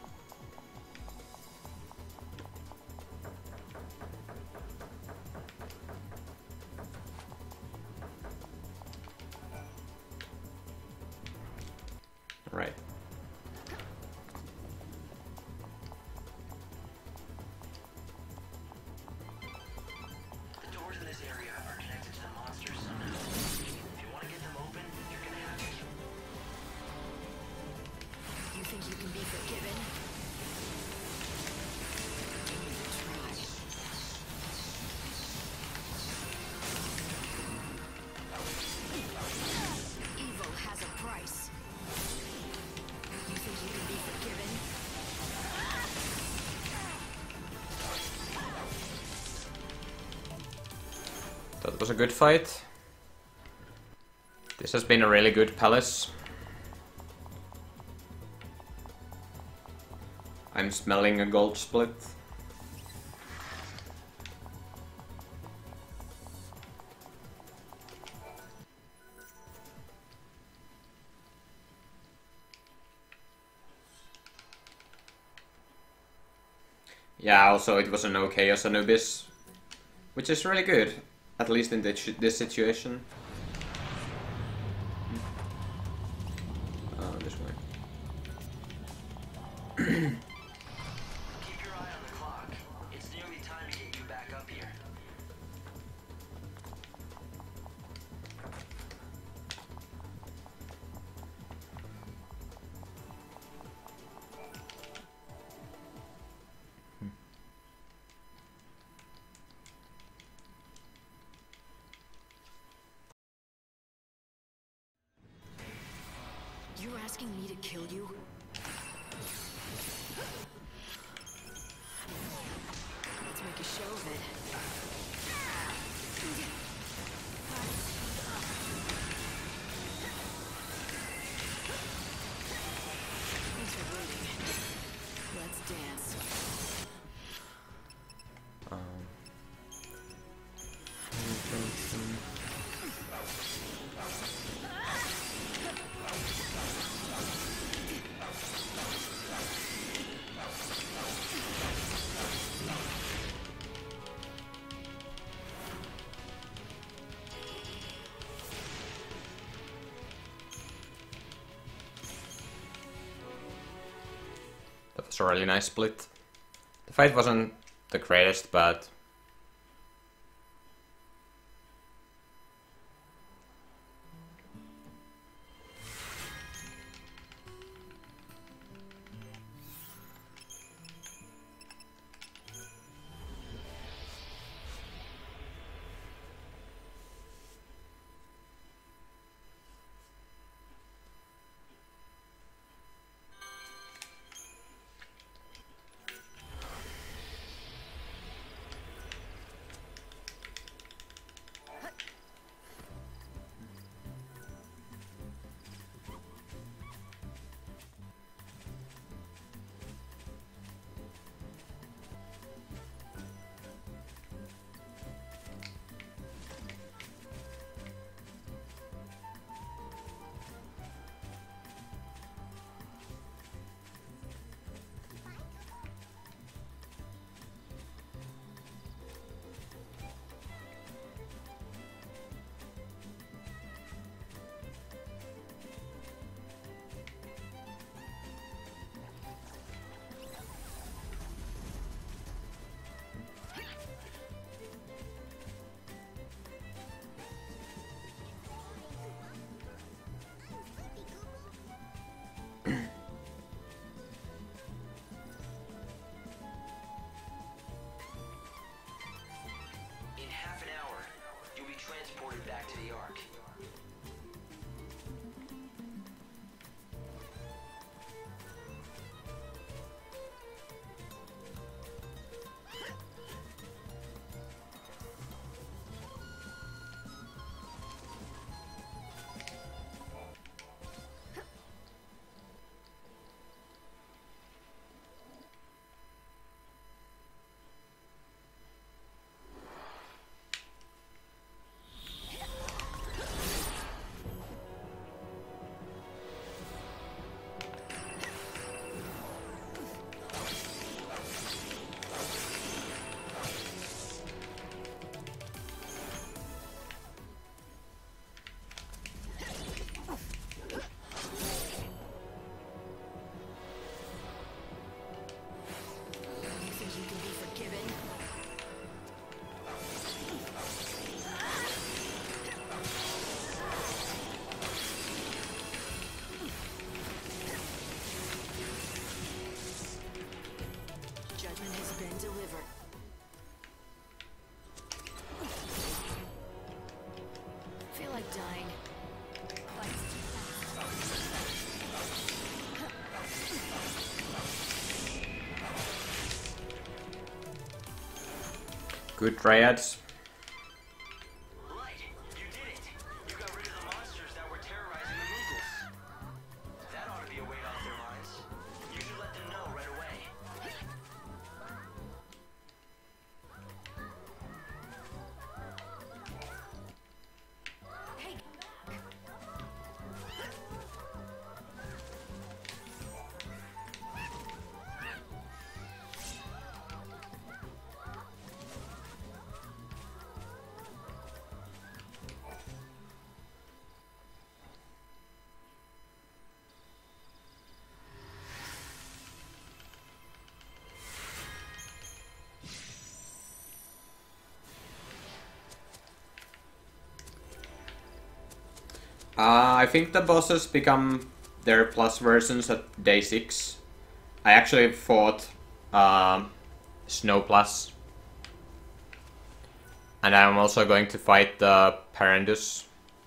Right. The doors in this area are connected to the monsters somehow. If you want to get them open, you're gonna have to. You think you can be forgiven? Try. Evil has a price. You think you can be forgiven? That was a good fight. This has been a really good palace. I'm smelling a gold split. Yeah, also it was a no Chaos Anubis, which is really good, at least in this, this situation. Oh, this way. Keep your eye on the clock. It's nearly time to get you back up here. You're asking me to kill you? Let's make a show of it. Thanks for waiting. Let's dance. Um. That was a really nice split. The fight wasn't the greatest, but back to the Ark. Good triads. Right, you did it. You got rid of the monsters that were terrorizing the Moogles. That ought to be a weight off their minds. You should let them know right away. Uh, I think the bosses become their plus versions at day six. I actually fought um, Snow Plus. And I'm also going to fight the Parandus.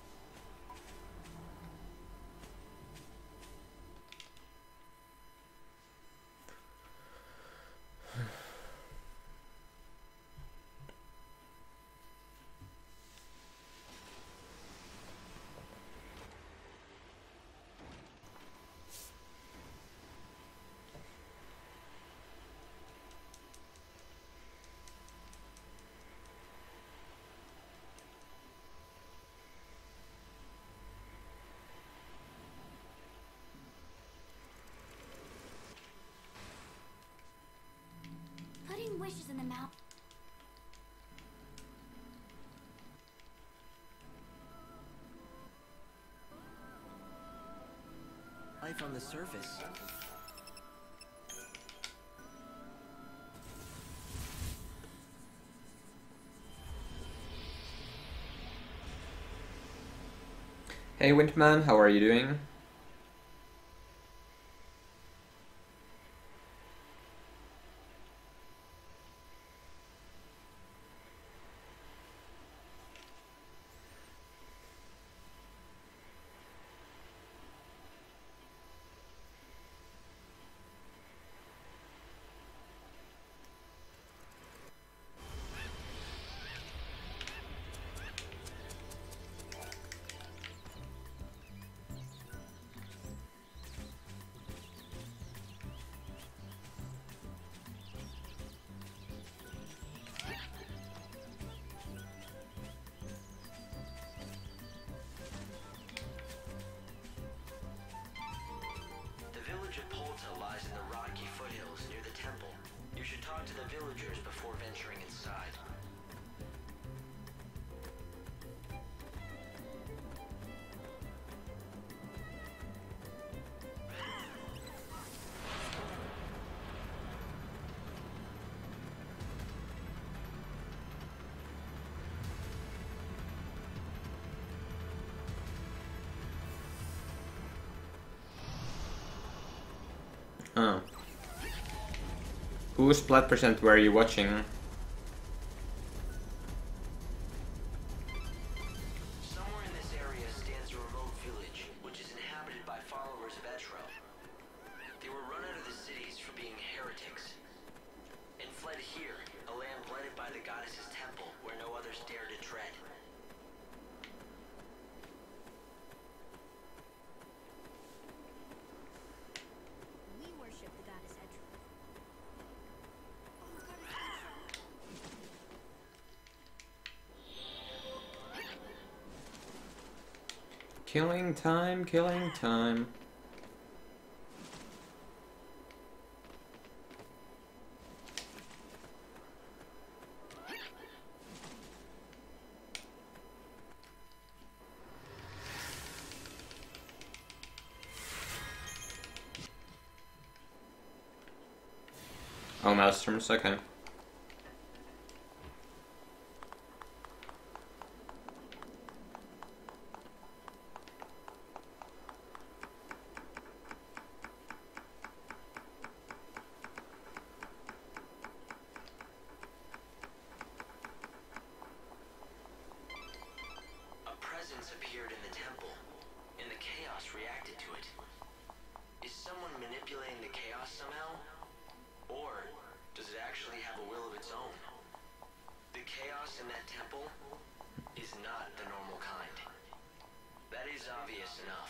Putting wishes in the mouth. Life on the surface. Hey Windman, how are you doing? The village of Polta lies in the rocky foothills near the temple. You should talk to the villagers before venturing inside. Oh. Whose blood percent were you watching? Killing time, killing time. Oh, Maelstroms, okay. A presence appeared in the temple, and the chaos reacted to it. Is someone manipulating the chaos somehow? Or does it actually have a will of its own? The chaos in that temple is not the normal kind. That is obvious enough.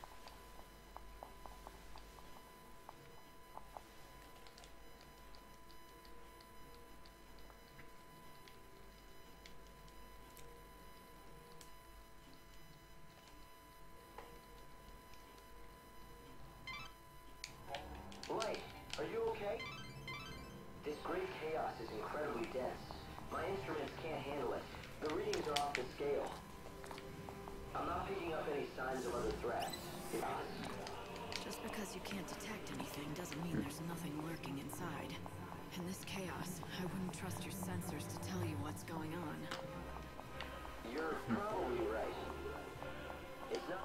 Light, are you okay? This great chaos is incredibly dense. My instruments can't handle it. The readings are off the scale. I'm not picking up any signs of other threats. Just because you can't detect anything doesn't mean there's nothing lurking inside. In this chaos, I wouldn't trust your sensors to tell you what's going on. You're probably right. It's not...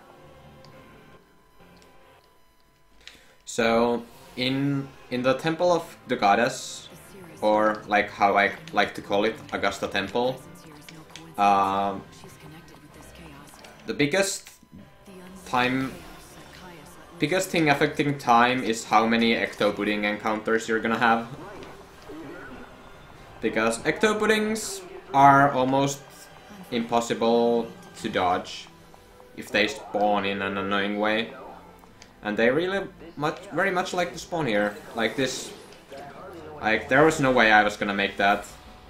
So, in in the Temple of the Goddess, or like how I like to call it, Augusta Temple, um, the biggest time, biggest thing affecting time is how many ecto-pudding encounters you're gonna have. Because ecto-puddings are almost impossible to dodge if they spawn in an annoying way. And they really much, very much like to spawn here. Like this. Like, there was no way I was gonna make that.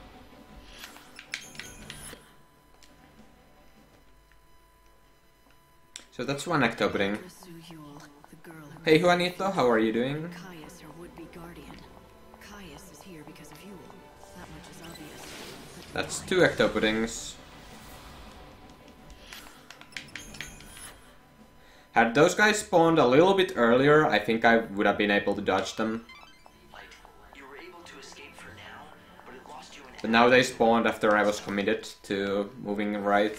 So that's one ecto-pudding. Hey Juanito, how are you doing? Caius, her would-be guardian. Caius is here because of Yule. That much is obvious. That's two ecto-puddings. Had those guys spawned a little bit earlier, I think I would have been able to dodge them. You were able to escape for now, but it lost you an... But now they spawned after I was committed to moving right.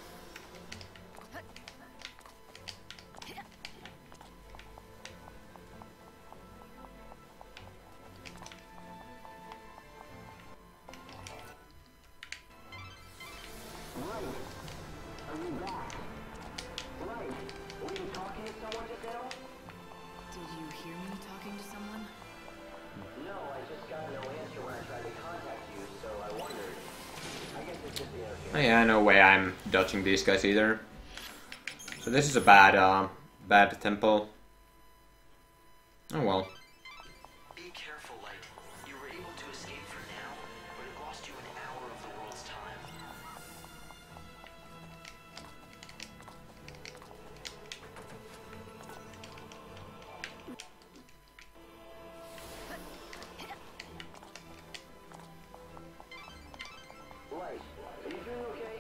Oh yeah, no way I'm dodging these guys either. So this is a bad, uh, bad temple. Oh well. Be careful, Light. You were able to escape for now, but it lost you an hour of the world's time. Light, are you doing okay?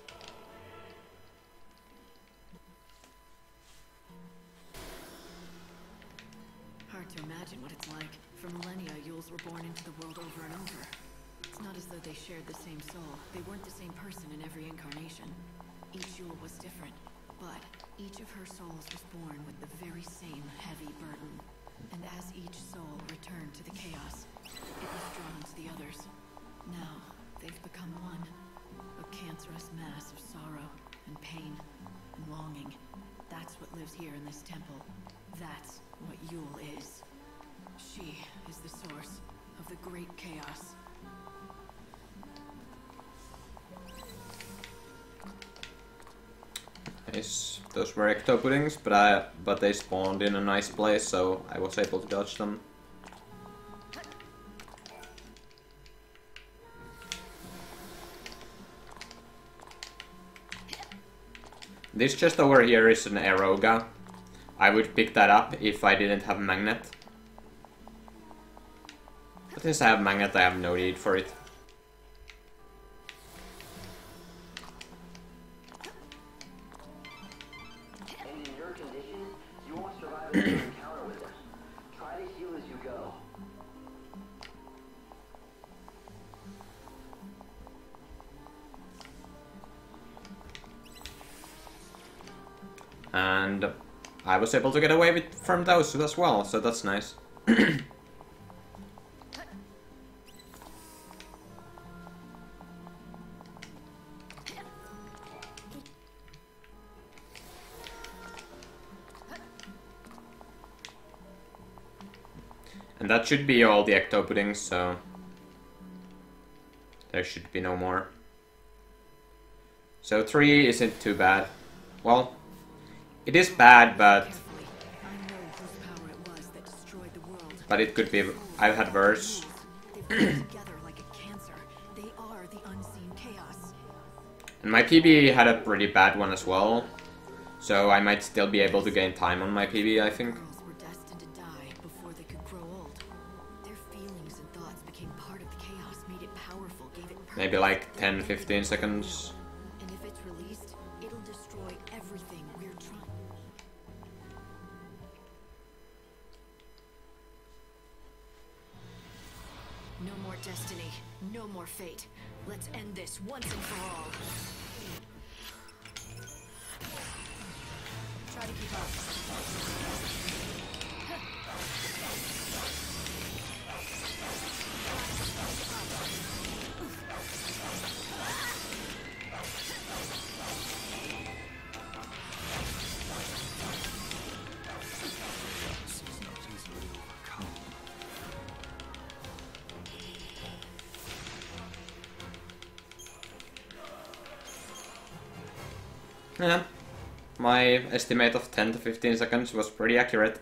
Hard to imagine what it's like. For millennia, Yules were born into the world over and over. It's not as though they shared the same soul. They weren't the same person in every incarnation. Each Yule was different, but each of her souls was born with the very same heavy burden. And as each soul returned to the chaos, it was drawn to the others. Now, they've become one. A cancerous mass of sorrow and pain and longing. That's what lives here in this temple. That's what Yule is. She is the source of the great chaos. Nice. Those were ecto-puddings, but I but they spawned in a nice place, so I was able to dodge them. This just over here is an Aeroga. I would pick that up if I didn't have Magnet. But since I have Magnet, I have no need for it. And in your condition, you won't survive another encounter with it. Try to heal as you go. And I was able to get away with from those as well, so that's nice. And that should be all the ecto puddings, so there should be no more. So three isn't too bad. Well, it is bad, but Carefully. I know whose power it was that destroyed the world. but it could be. I've had worse. They work together like a cancer. They are the unseen chaos. And my P B had a pretty bad one as well, so I might still be able to gain time on my P B, I think. Girls were destined to die before they could grow old. Their feelings and thoughts became part of the chaos, made it powerful, gave it purpose. Maybe like ten fifteen seconds. And if it's released, it'll destroy everything we're trying. No more destiny, no more fate. Let's end this once and for all. Try to keep up. Yeah, my estimate of ten to fifteen seconds was pretty accurate.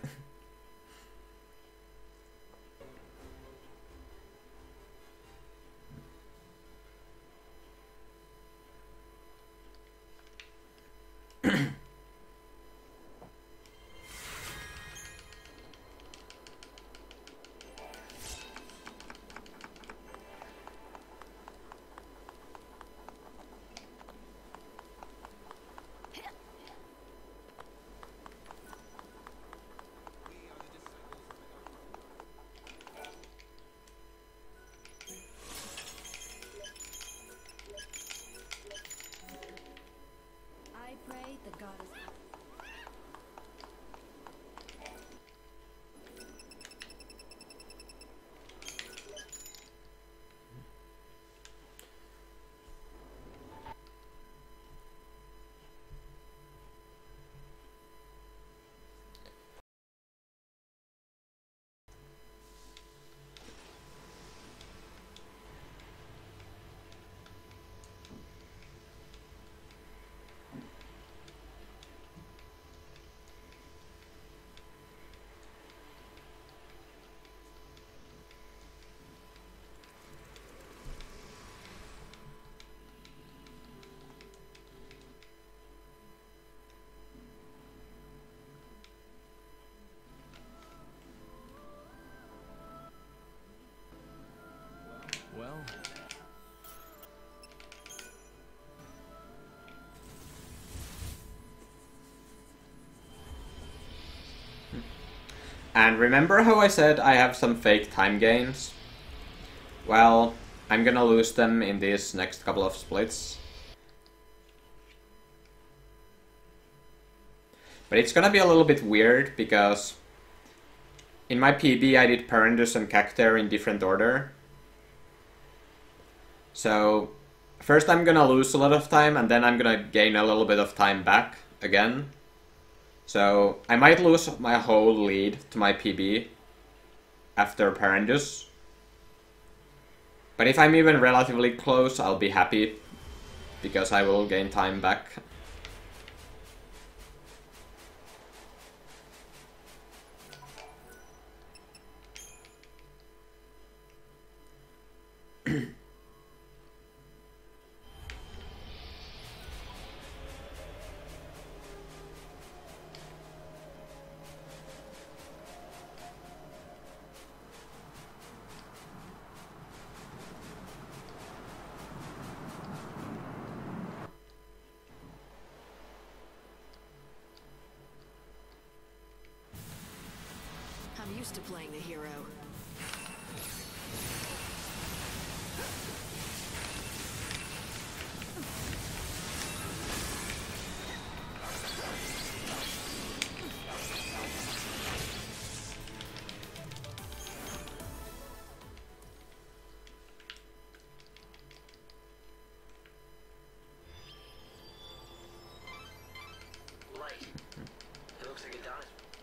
I pray the goddess. Well, And remember how I said I have some fake time gains? Well, I'm gonna lose them in these next couple of splits. But it's gonna be a little bit weird because in my P B I did Perendus and Cactuar in different order. So first I'm gonna lose a lot of time and then I'm gonna gain a little bit of time back again. So I might lose my whole lead to my P B after Perendus. But if I'm even relatively close, I'll be happy because I will gain time back. used to playing the hero. It looks like Adonis.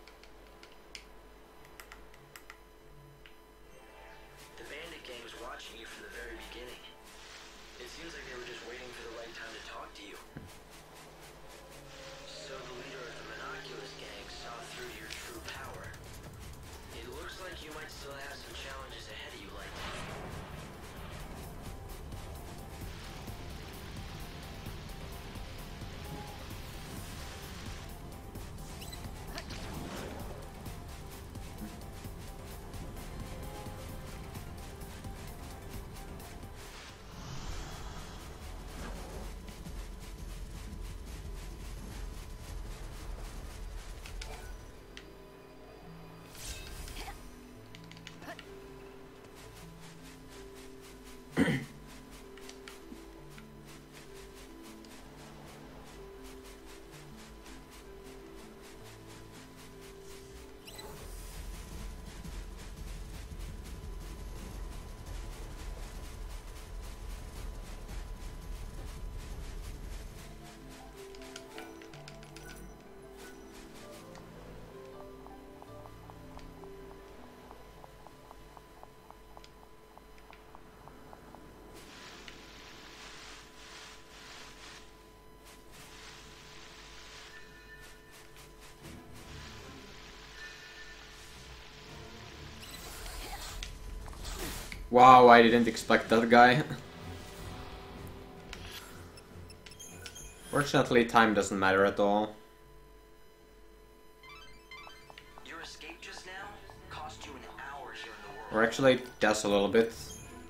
The bandit gang was watching you from the very beginning. It seems like they were just waiting for the right time to talk to you. So the leader of the Monoculus gang saw through to your true power. It looks like you might still have some challenges ahead of you, like. Wow, I didn't expect that guy. Fortunately, time doesn't matter at all. Your escape just now cost you an hour here in the world. Or actually, it does a little bit.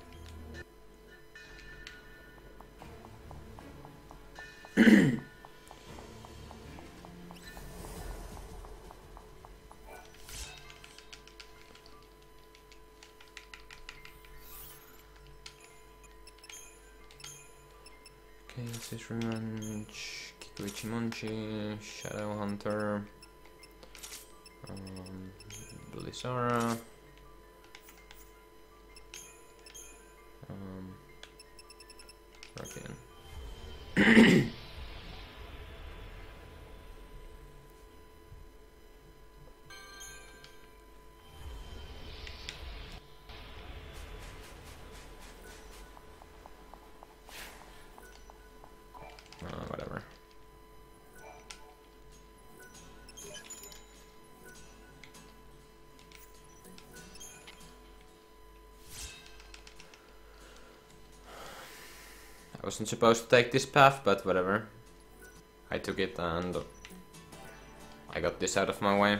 Okay, this is Revenge, Kikuichi Shadow Hunter, um, Blisara, um, Ruffian. Uh, whatever. I wasn't supposed to take this path, but whatever. I took it and I got this out of my way.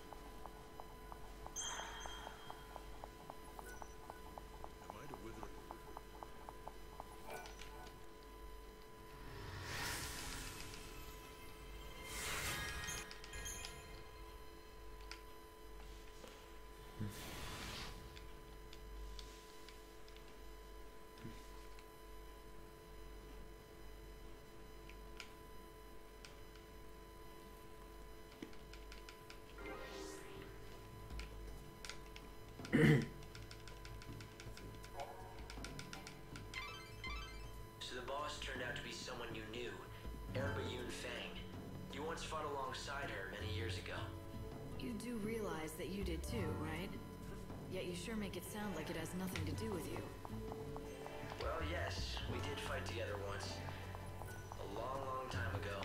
So the boss turned out to be someone you knew, Erba Yun Fang. You once fought alongside her many years ago. You do realize that you did too, right? Yet you sure make it sound like it has nothing to do with you. Well, yes, we did fight together once. A long, long time ago.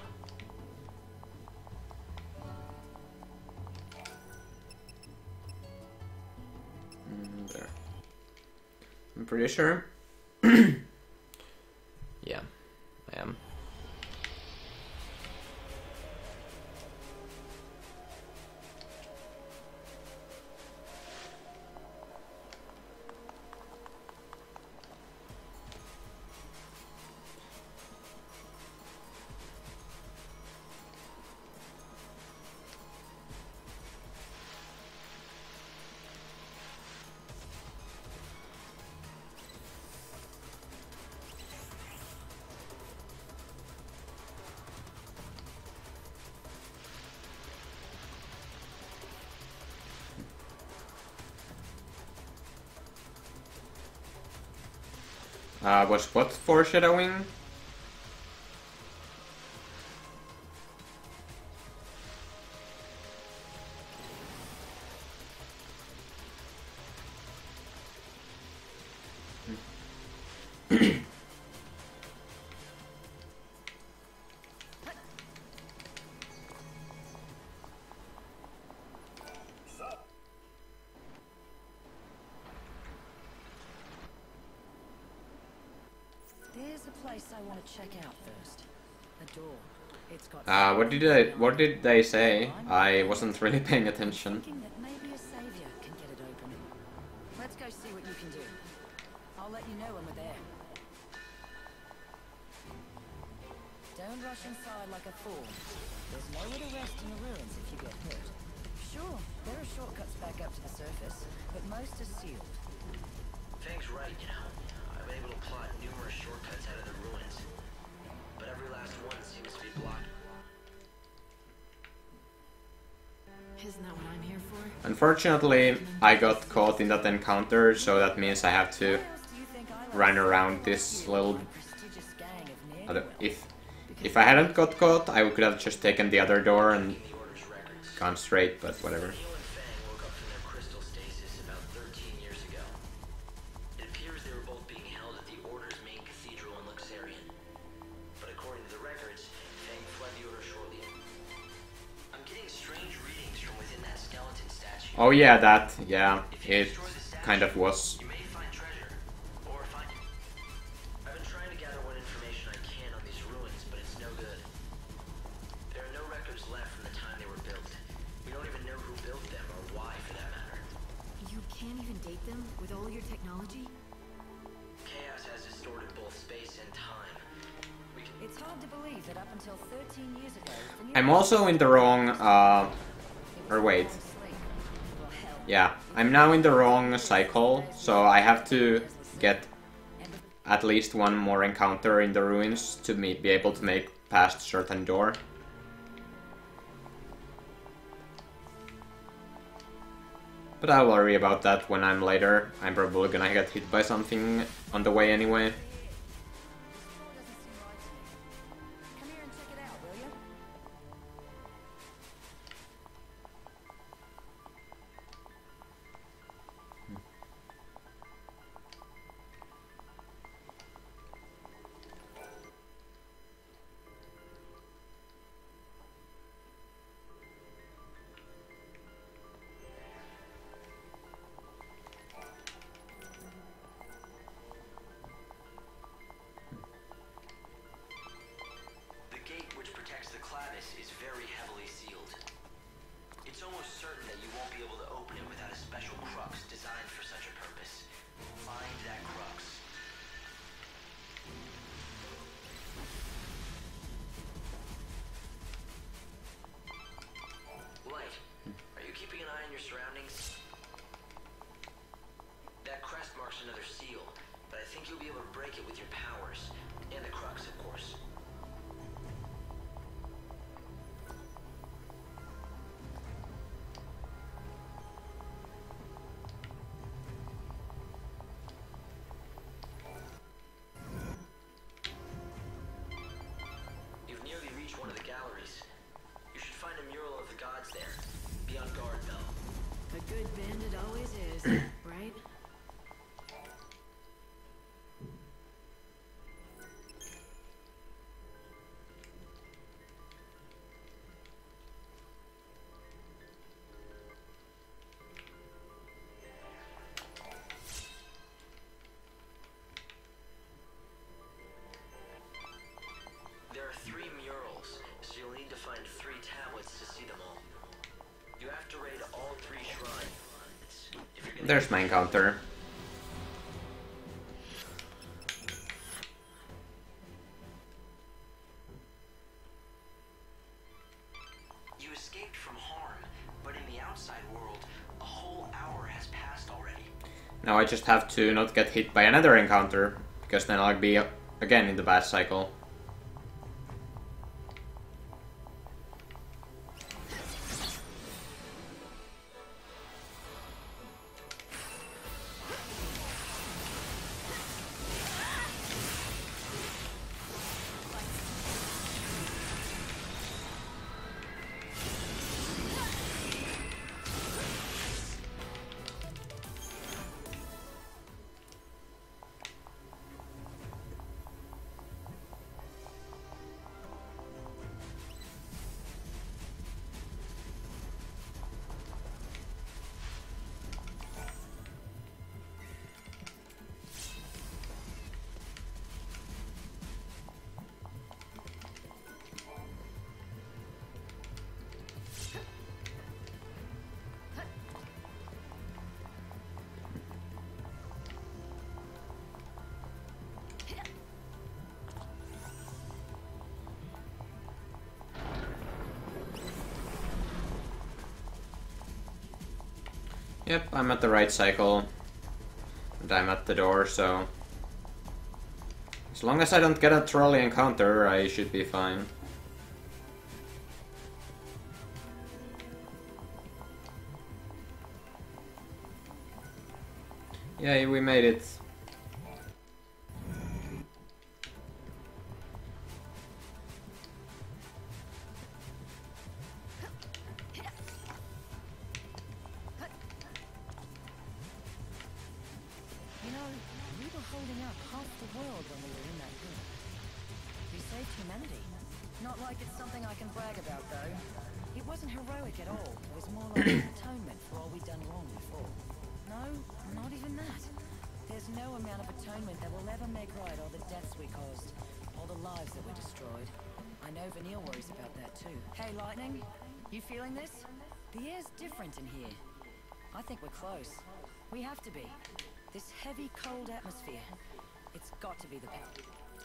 Mm, there. I'm pretty sure. Yeah, I am. Uh, was what foreshadowing? There's a place I want to check out first. A door. It's got. Uh, what did I, what did they say? I wasn't really paying attention. Thinking that maybe a savior can get it open. Let's go see what you can do. I'll let you know when we're there. Don't rush inside like a fool. There's nowhere to rest in the ruins if you get hurt. Sure, there are shortcuts back up to the surface, but most are sealed. Fang's right, you know. I've been able to plot numerous shortcuts out of the ruins. But every last one seems to be blocked. Isn't that what I'm here for? Unfortunately, I got caught in that encounter, so that means I have to Why else do you think I like run to around follow this you, little... my prestigious gang of other- ne'er-do-wells? If if I hadn't got caught, I could have just taken the other door and The Order's records. gone straight, but whatever. Neil and Fang woke up from their crystal stasis about thirteen years ago. It appears they were both being held at the Order's main cathedral in Luxarian. But according to the records, Fang fled the Order shortly. I'm getting strange readings from within that skeleton statue. Oh yeah, that, yeah, If you it destroy the statue, kind of was. you may find treasure. Or find... I've been trying to gather what information I can on these ruins, but it's no good. There are no records left from the time they were built. We don't even know who built them, or why, for that matter. You can't even date them with all your technology? Chaos has distorted both space and time. We can... It's hard to believe that up until thirteen years ago... the new- I'm also in the wrong, uh, or wait. Well, hell, Yeah, I'm now in the wrong cycle, so I have to get at least one more encounter in the ruins to me be able to make past certain door. But I'll worry about that when I'm later. I'm probably gonna get hit by something on the way anyway. Come here and check it out, will you? The gate which protects the Clavis is very heavily sealed. It's almost certain that you won't be able to open it without a special crux designed for such a purpose. Find that crux. Light, are you keeping an eye on your surroundings? That crest marks another seal, but I think you'll be able to break it with your powers. And the crux, of course. You've nearly reached one of the galleries. You should find a mural of the gods there. Be on guard, though. A good bandit always is, right? There are three murals, so you'll need to find three tablets to see them all. You have to raid all three shrines. If you're gonna There's my encounter. You escaped from harm, but in the outside world, a whole hour has passed already. Now I just have to not get hit by another encounter, because then I'll be again in the bad cycle. Yep, I'm at the right cycle. And I'm at the door, so... As long as I don't get a trolley encounter, I should be fine. Yay, we made it. You know, we were holding up half the world when we were in that room. We saved humanity. Not like it's something I can brag about, though. It wasn't heroic at all. It was more like an atonement for all we'd done wrong before. No, not even that. There's no amount of atonement that will ever make right all the deaths we caused, all the lives that were destroyed. I know Vanille worries about that too. Hey, Lightning, you feeling this? The air's different in here. I think we're close. We have to be. This heavy, cold atmosphere. It's got to be the power.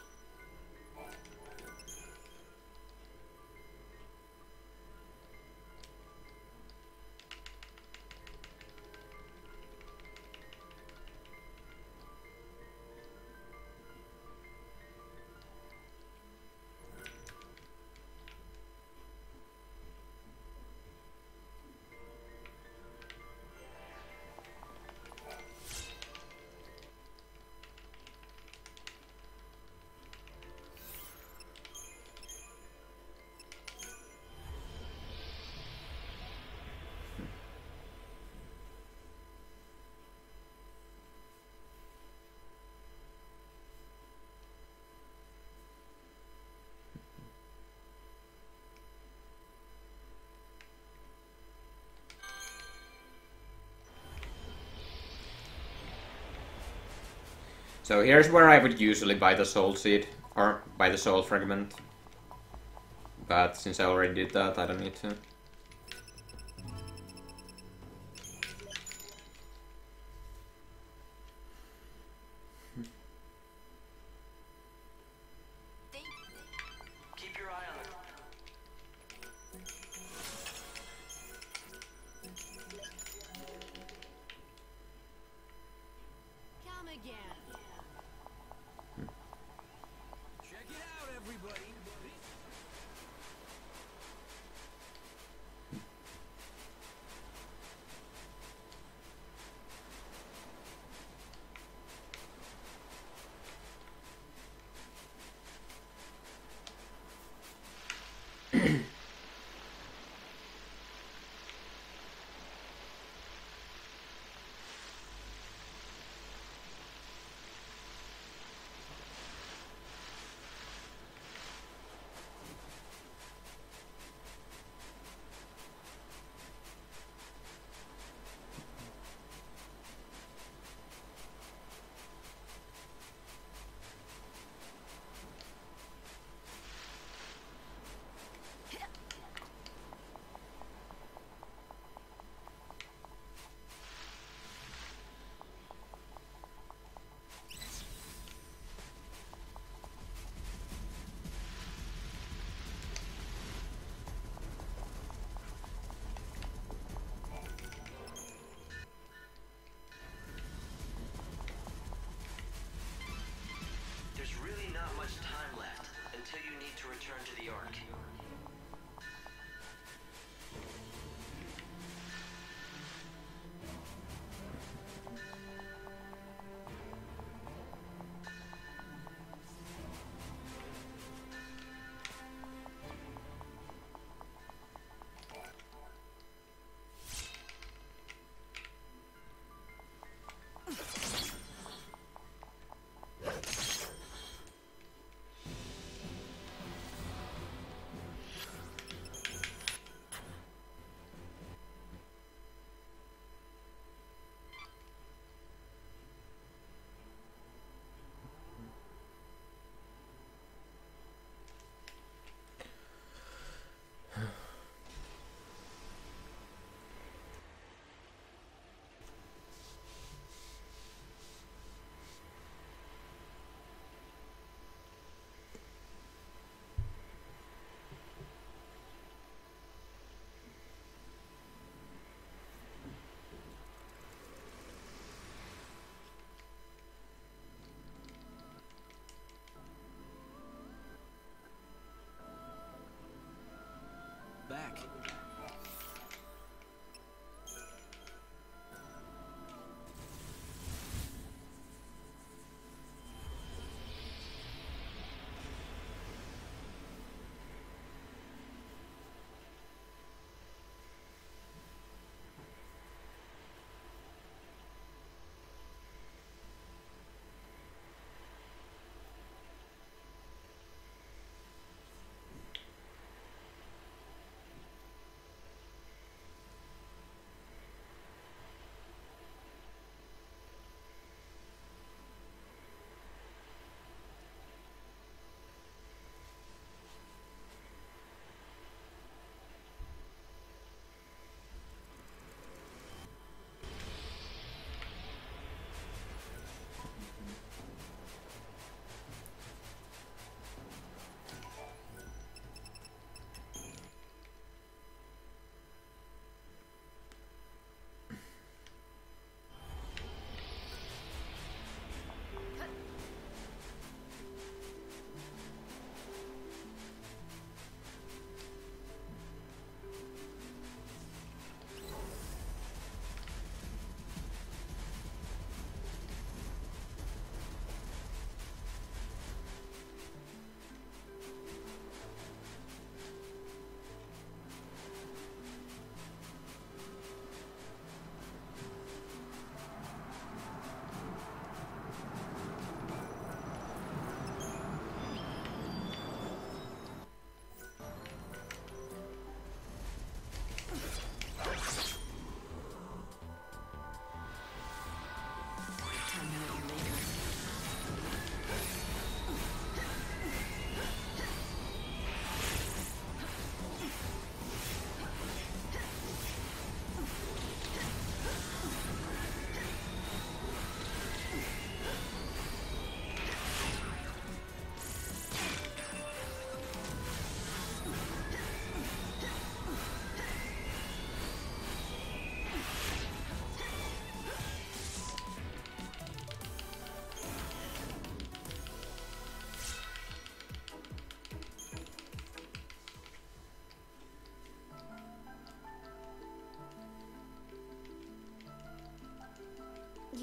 So here's where I would usually buy the soul seed, or buy the soul fragment. But since I already did that, I don't need to. Keep your eye on it. Come again. Check it out, everybody. There's really not much time left until you need to return to the Ark.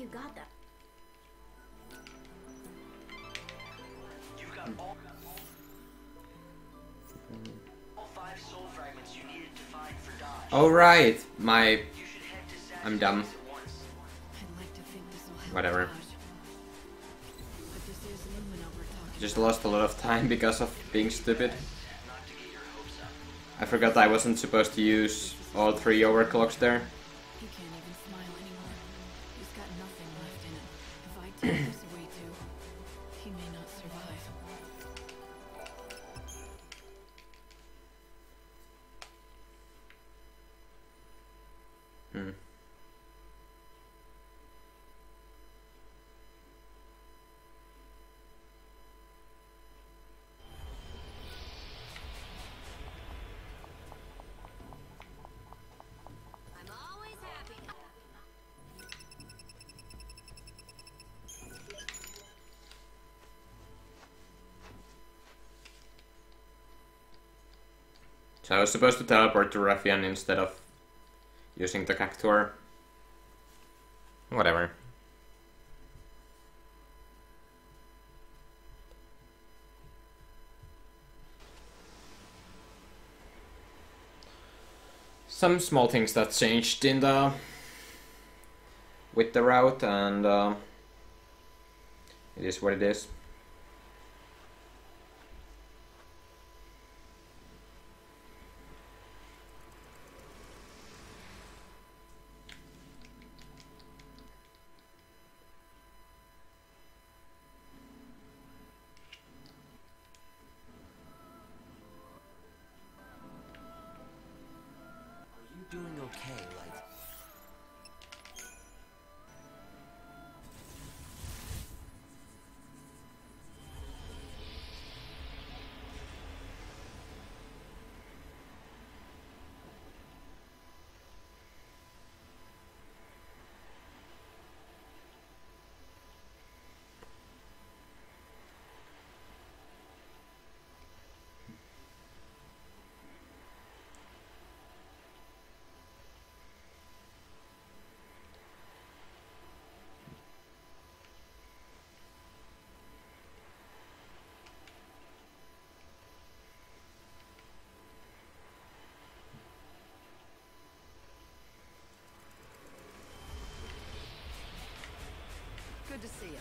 you got them. You've got all, all five soul fragments you needed to find for Dodge. Oh right, my. You should head to Saturday I'm dumb. at once. I'd like to think this will help. Whatever. Raj. But this is Lumina we're talking Just about. lost a lot of time because of being stupid. Not to get your hopes up. I forgot I wasn't supposed to use all three overclocks there. He can't even smile anymore. He's got nothing left in him. If I take this away too, he may not survive. Hmm. I'm always happy. So I was supposed to teleport to Ruffian instead of using the Cactuar. Whatever. Some small things that changed in the with the route, and uh, it is what it is. Are you doing okay, Light? Good to see you.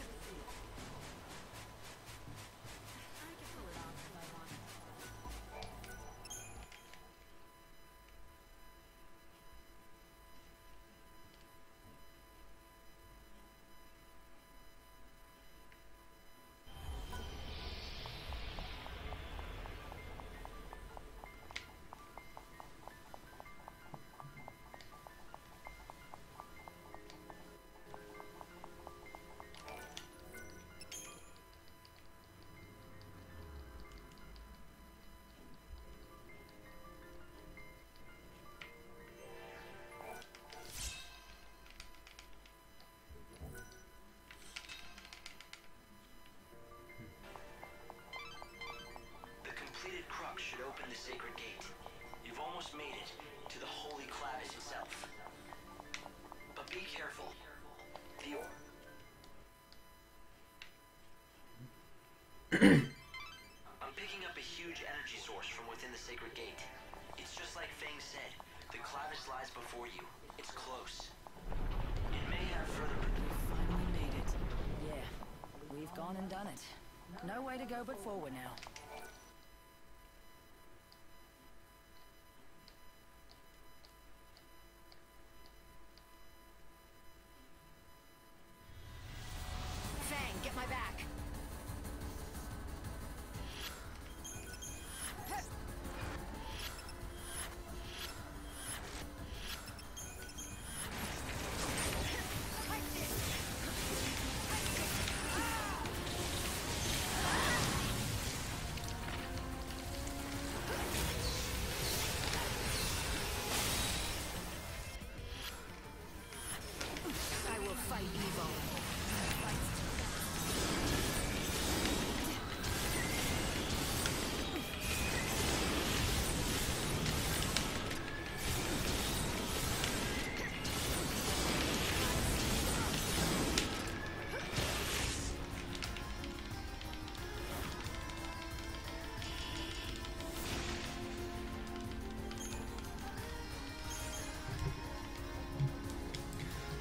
The completed crux should open the sacred gate. You've almost made it to the holy Clavis itself. But be careful. The or I'm picking up a huge energy source from within the sacred gate. It's just like Fang said. The Clavis lies before you. It's close. It may have further. Finally made it. Yeah, we've gone and done it. No way to go but forward now. Fang, get my back.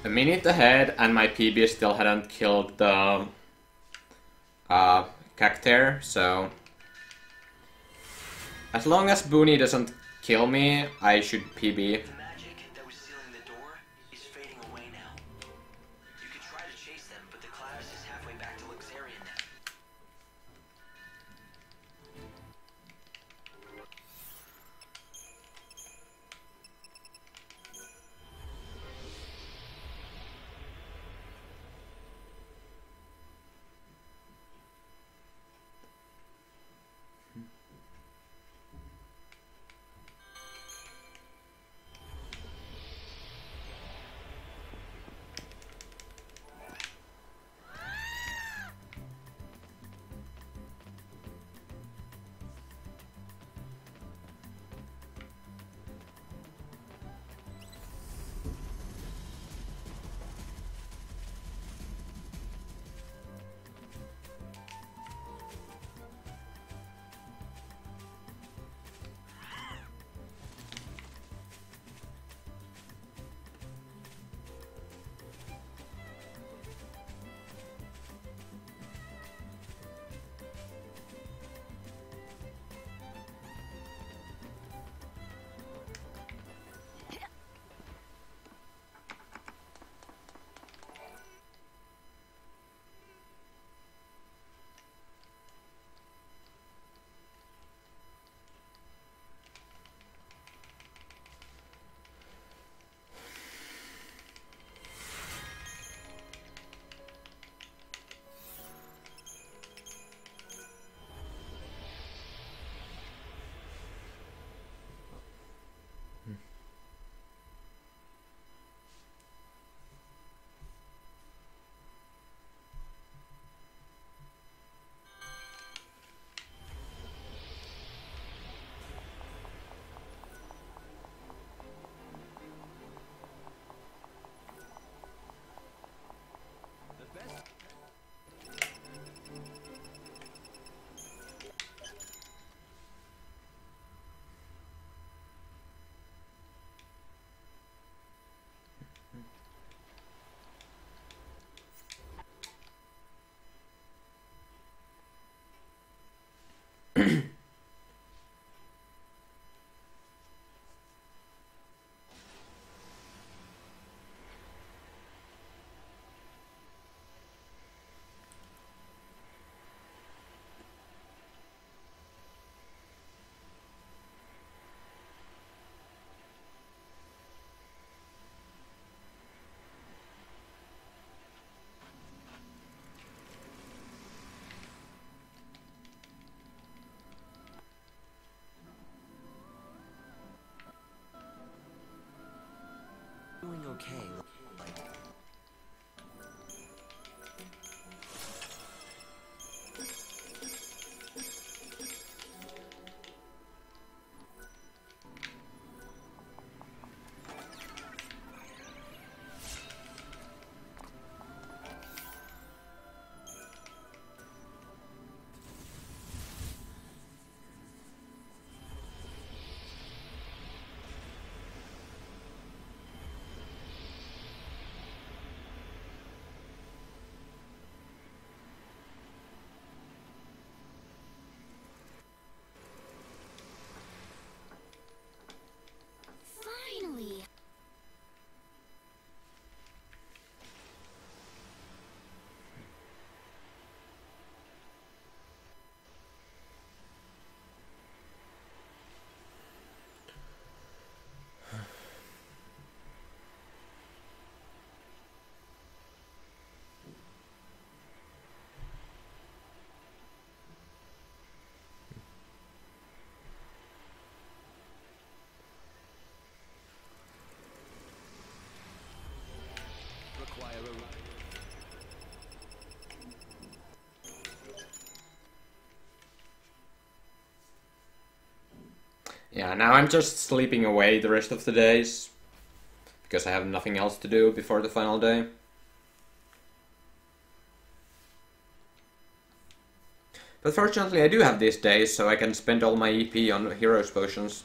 a minute ahead, and my P B still hadn't killed the uh, cactuar, so as long as Booney doesn't kill me, I should P B. The magic that was sealing the door is fading away now. You could try to chase them, but the Clavis is halfway back to Luxarian now. Doing okay. Finally! Require a... Yeah, now I'm just sleeping away the rest of the days, because I have nothing else to do before the final day. But fortunately I do have these days, so I can spend all my E P on heroes potions.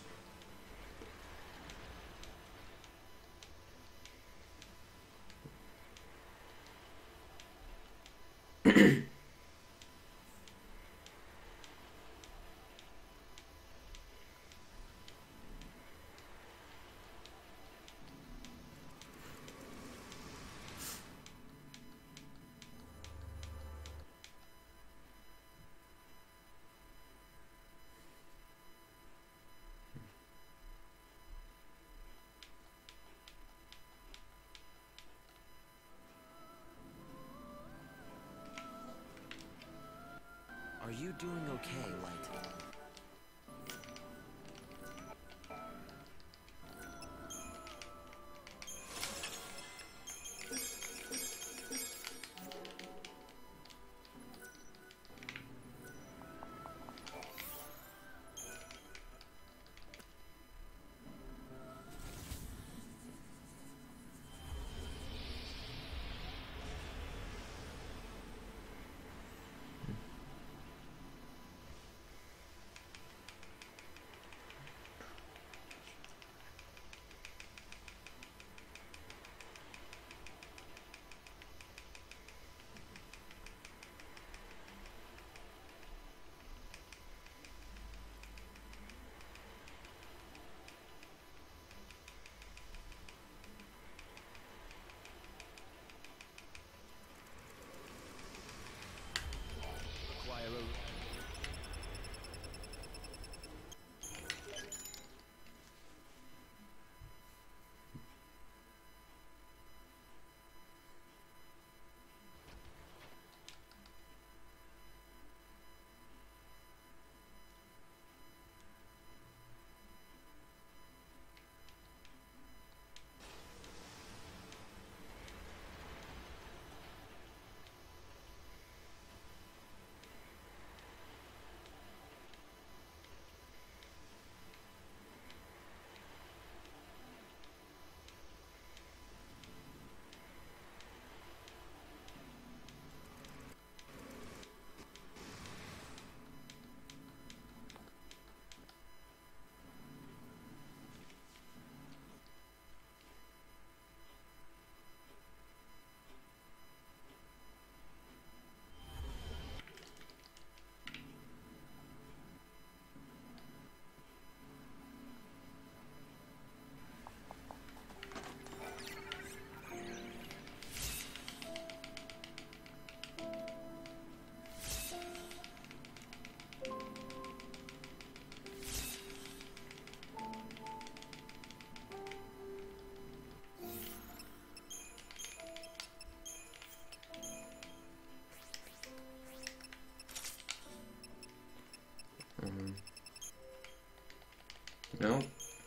No.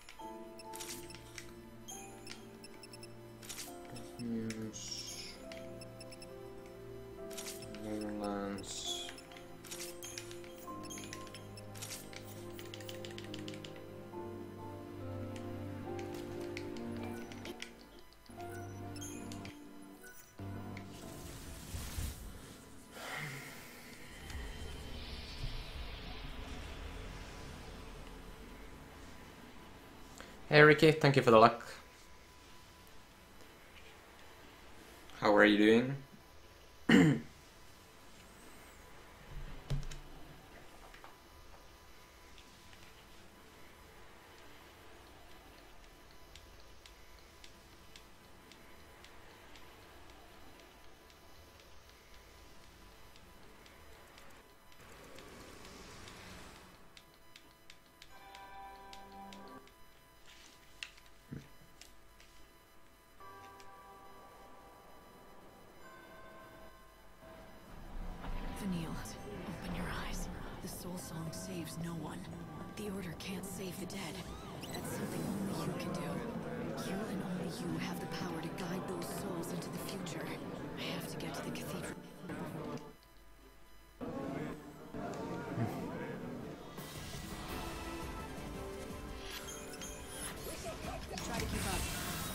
News. Netherlands. Hey Ricky, thank you for the luck. How are you doing? Vanille, open your eyes. The soul song saves no one. The Order can't save the dead. That's something only you can do. You and only you have the power to guide those souls into the future. I have to get to the cathedral. Try to keep up.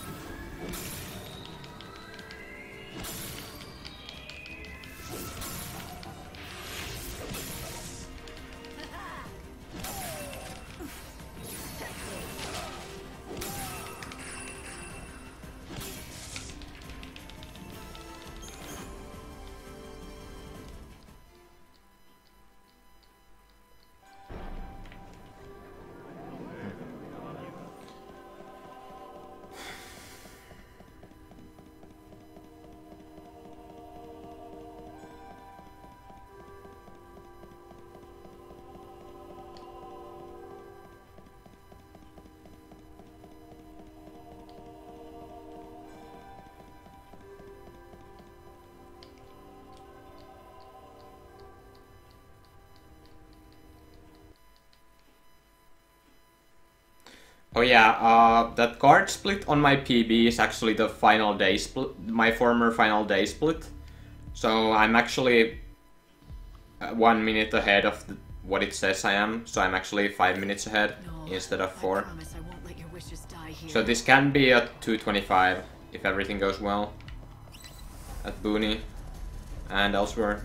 Oh yeah, uh, that card split on my P B is actually the final day split, my former final day split. So I'm actually uh, one minute ahead of the, what it says I am. So I'm actually five minutes ahead No, instead of four. I promise I won't let your wishes die here. So this can be at two twenty-five if everything goes well at Booney and elsewhere.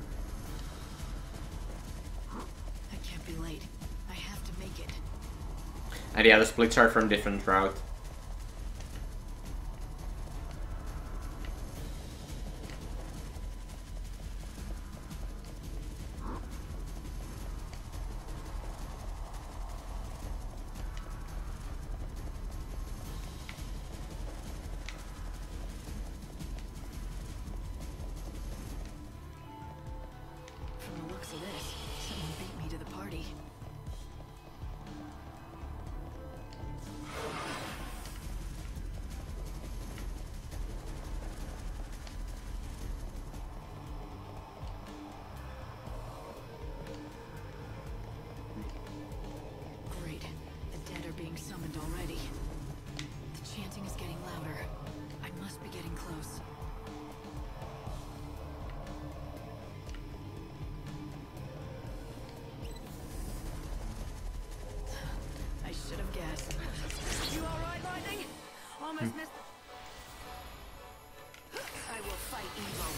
I can't be late. I have to make it. And yeah, the splits are from different route. From the looks of this, someone beat me to the party. Great. The dead are being summoned already. The chanting is getting louder. I must be getting close. I should have guessed. You alright, Lightning? Almost missed the... I will fight evil.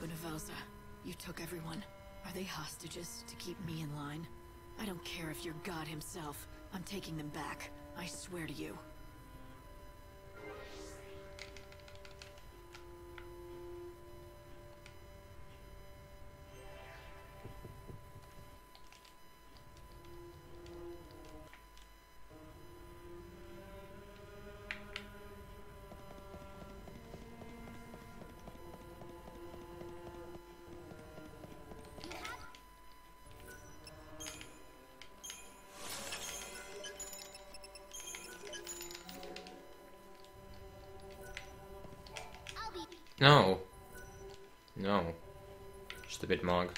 Children of Elsa, you took everyone. Are they hostages to keep me in line? I don't care if you're God himself. I'm taking them back. I swear to you. No. No. Just a bit mug.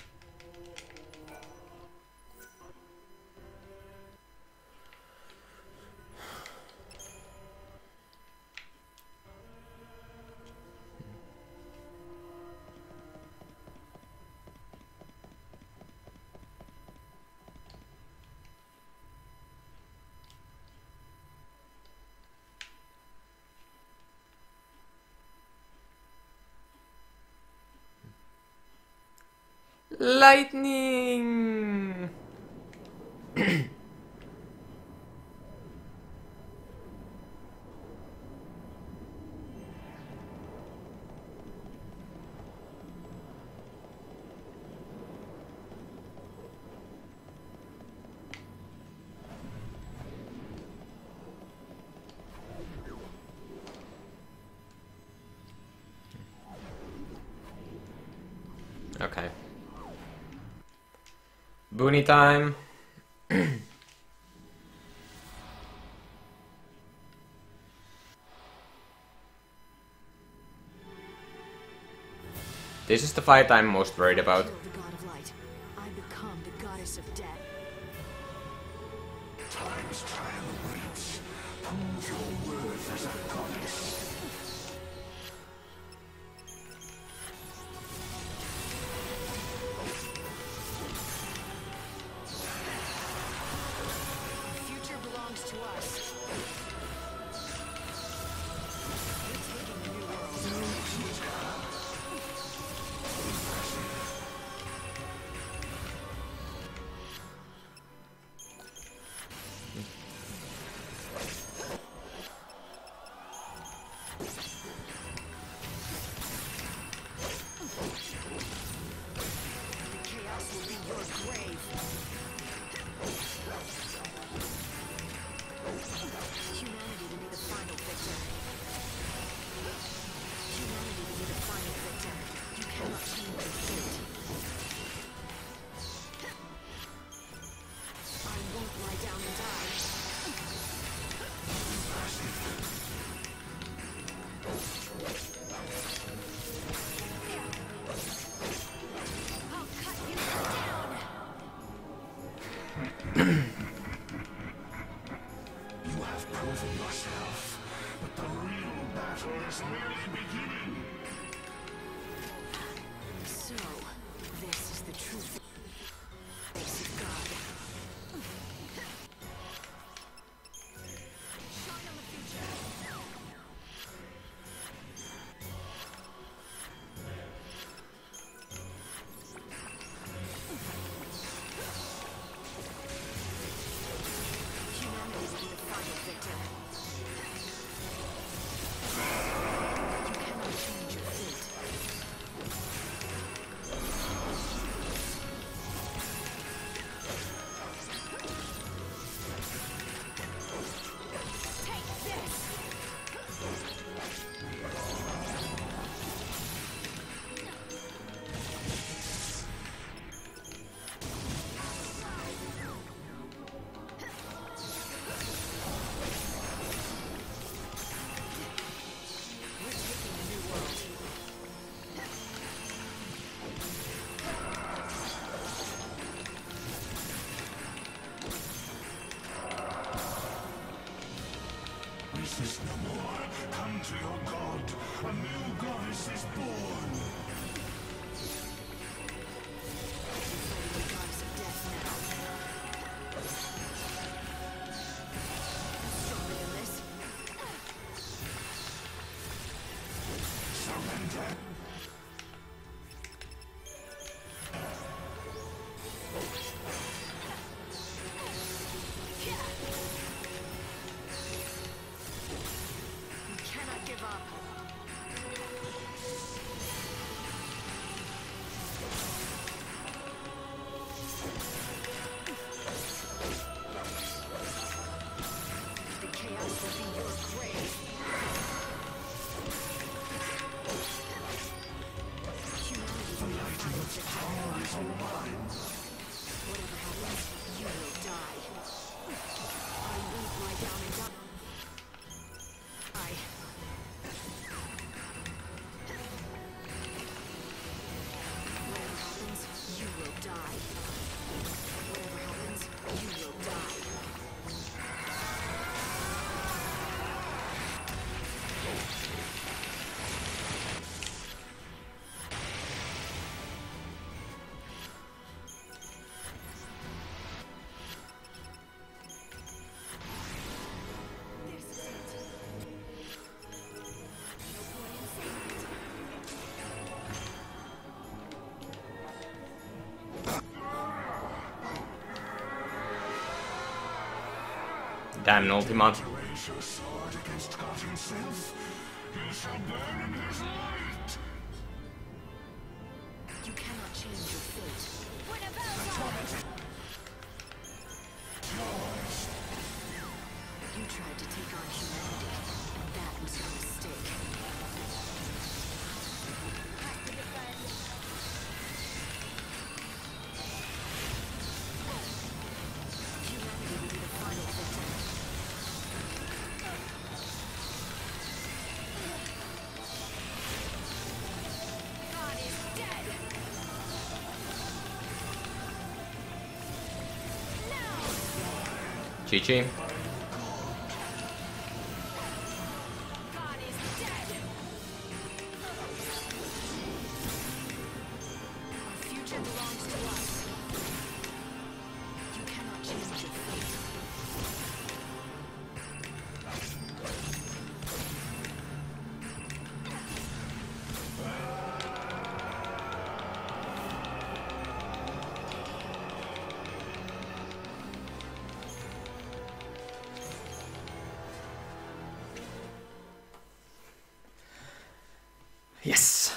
Lightning! Okay. Boonie time. This is the fight I'm most worried about. Kill the god of light. I become the goddess of death. Time's trial awaits. Prove your worth as a goddess. The future belongs to us. We're taking the new world. The chaos will be your grave. Humanity will be the final victor. Humanity will be the final victor. You cannot change your fate. I won't lie down and die. I'll cut you down. You have proven yourself, but the real battle is merely beginning. So, this is the true face of God. Shine on the future. Humanity will be the final victor. You cannot change your fate. Take this! We're taking a new world. Resist no more. Come to your god. A new goddess is born. The goddess of death now. Stronger than this? Surrender. powerful minds. Whatever happens, you will die. I won't lie down and die. Whatever happens, you will die. Whatever happens, you will die. This is it. No point in saving it. Damn ultimate. Raise your sword against God himself. You shall burn in his light. You cannot change your fate. You tried to take on humanity, and that was your mistake. Humanity will be the final victim. God is dead! G G. God is dead! Our future belongs to us. You cannot change your fate. Yes.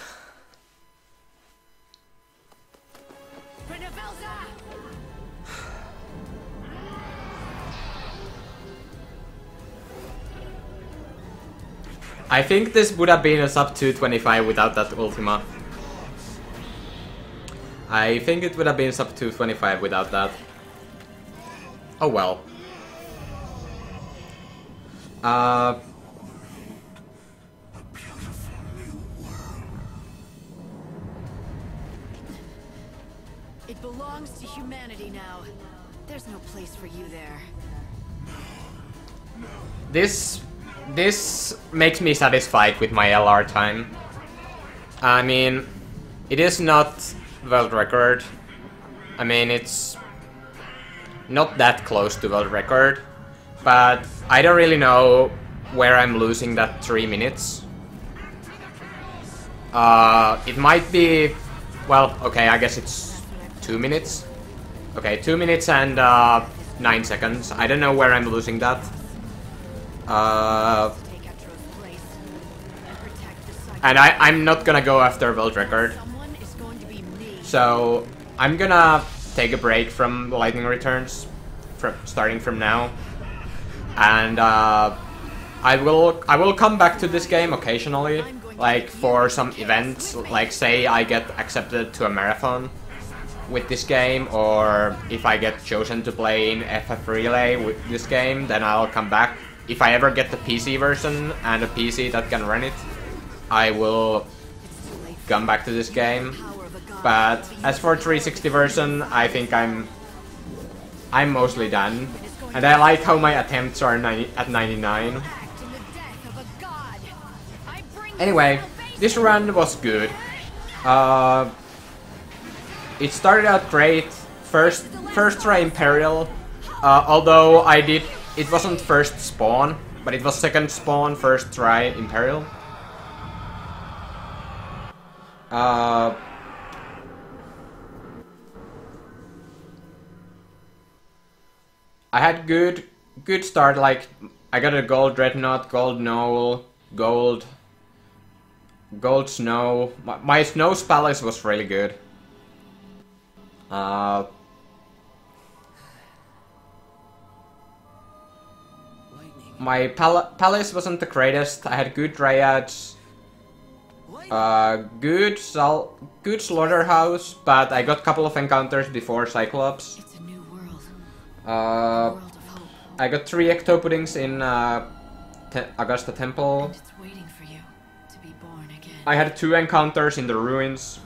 I think this would have been a sub two twenty-five without that Ultima. I think it would have been sub two twenty-five without that. Oh well. Uh... It belongs to humanity now. There's no place for you there. This... This makes me satisfied with my L R time. I mean, it is not world record. I mean, it's not that close to world record, but I don't really know where I'm losing that three minutes. Uh, it might be, well, okay, I guess it's two minutes. Okay, two minutes and uh, nine seconds. I don't know where I'm losing that. Uh, and I, I'm not gonna go after world record. So I'm gonna take a break from lightning returns, from starting from now, and uh, I will I will come back to this game occasionally, like for some event, like say I get accepted to a marathon with this game, or if I get chosen to play in F F Relay with this game, then I'll come back. If I ever get the P C version and a P C that can run it, I will come back to this game. But as for three sixty version, I think I'm I'm mostly done. And I like how my attempts are ninety, at ninety-nine. Anyway, this run was good. Uh, it started out great. First, first try Imperial. Uh, although I did, it wasn't first spawn, but it was second spawn, first try Imperial. Uh, I had good, good start. Like I got a gold Dreadnought, gold Knoll, gold, gold Snow. My, my Snow Palace was really good. Uh. My pal palace wasn't the greatest. I had good Dryads. Uh, good sal good slaughterhouse, but I got a couple of encounters before Cyclops. It's a new world. Uh, World of hope. I got three ectopuddings in uh, Te Augusta Temple. And it's waiting for you to be born again. I had two encounters in the ruins,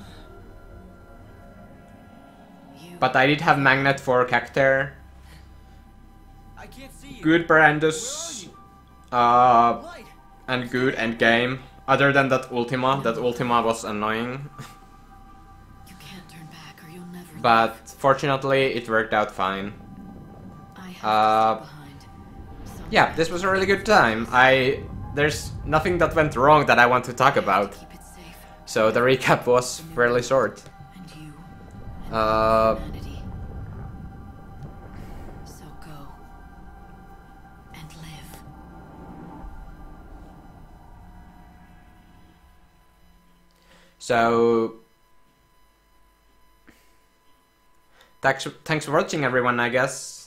You but I did have Magnet for Cactair. I can't see you. Good Brandus, uh, Light. and good endgame. Other than that Ultima, that Ultima was annoying. you can't turn back or you'll never But fortunately, it worked out fine. I have uh, to stay behind. Some Yeah, this was a really good time. I there's nothing that went wrong that I want to talk about. keep it safe. So the recap was fairly short. And you. And Uh, humanity. So go. And live. So thanks thanks for watching, everyone, I guess.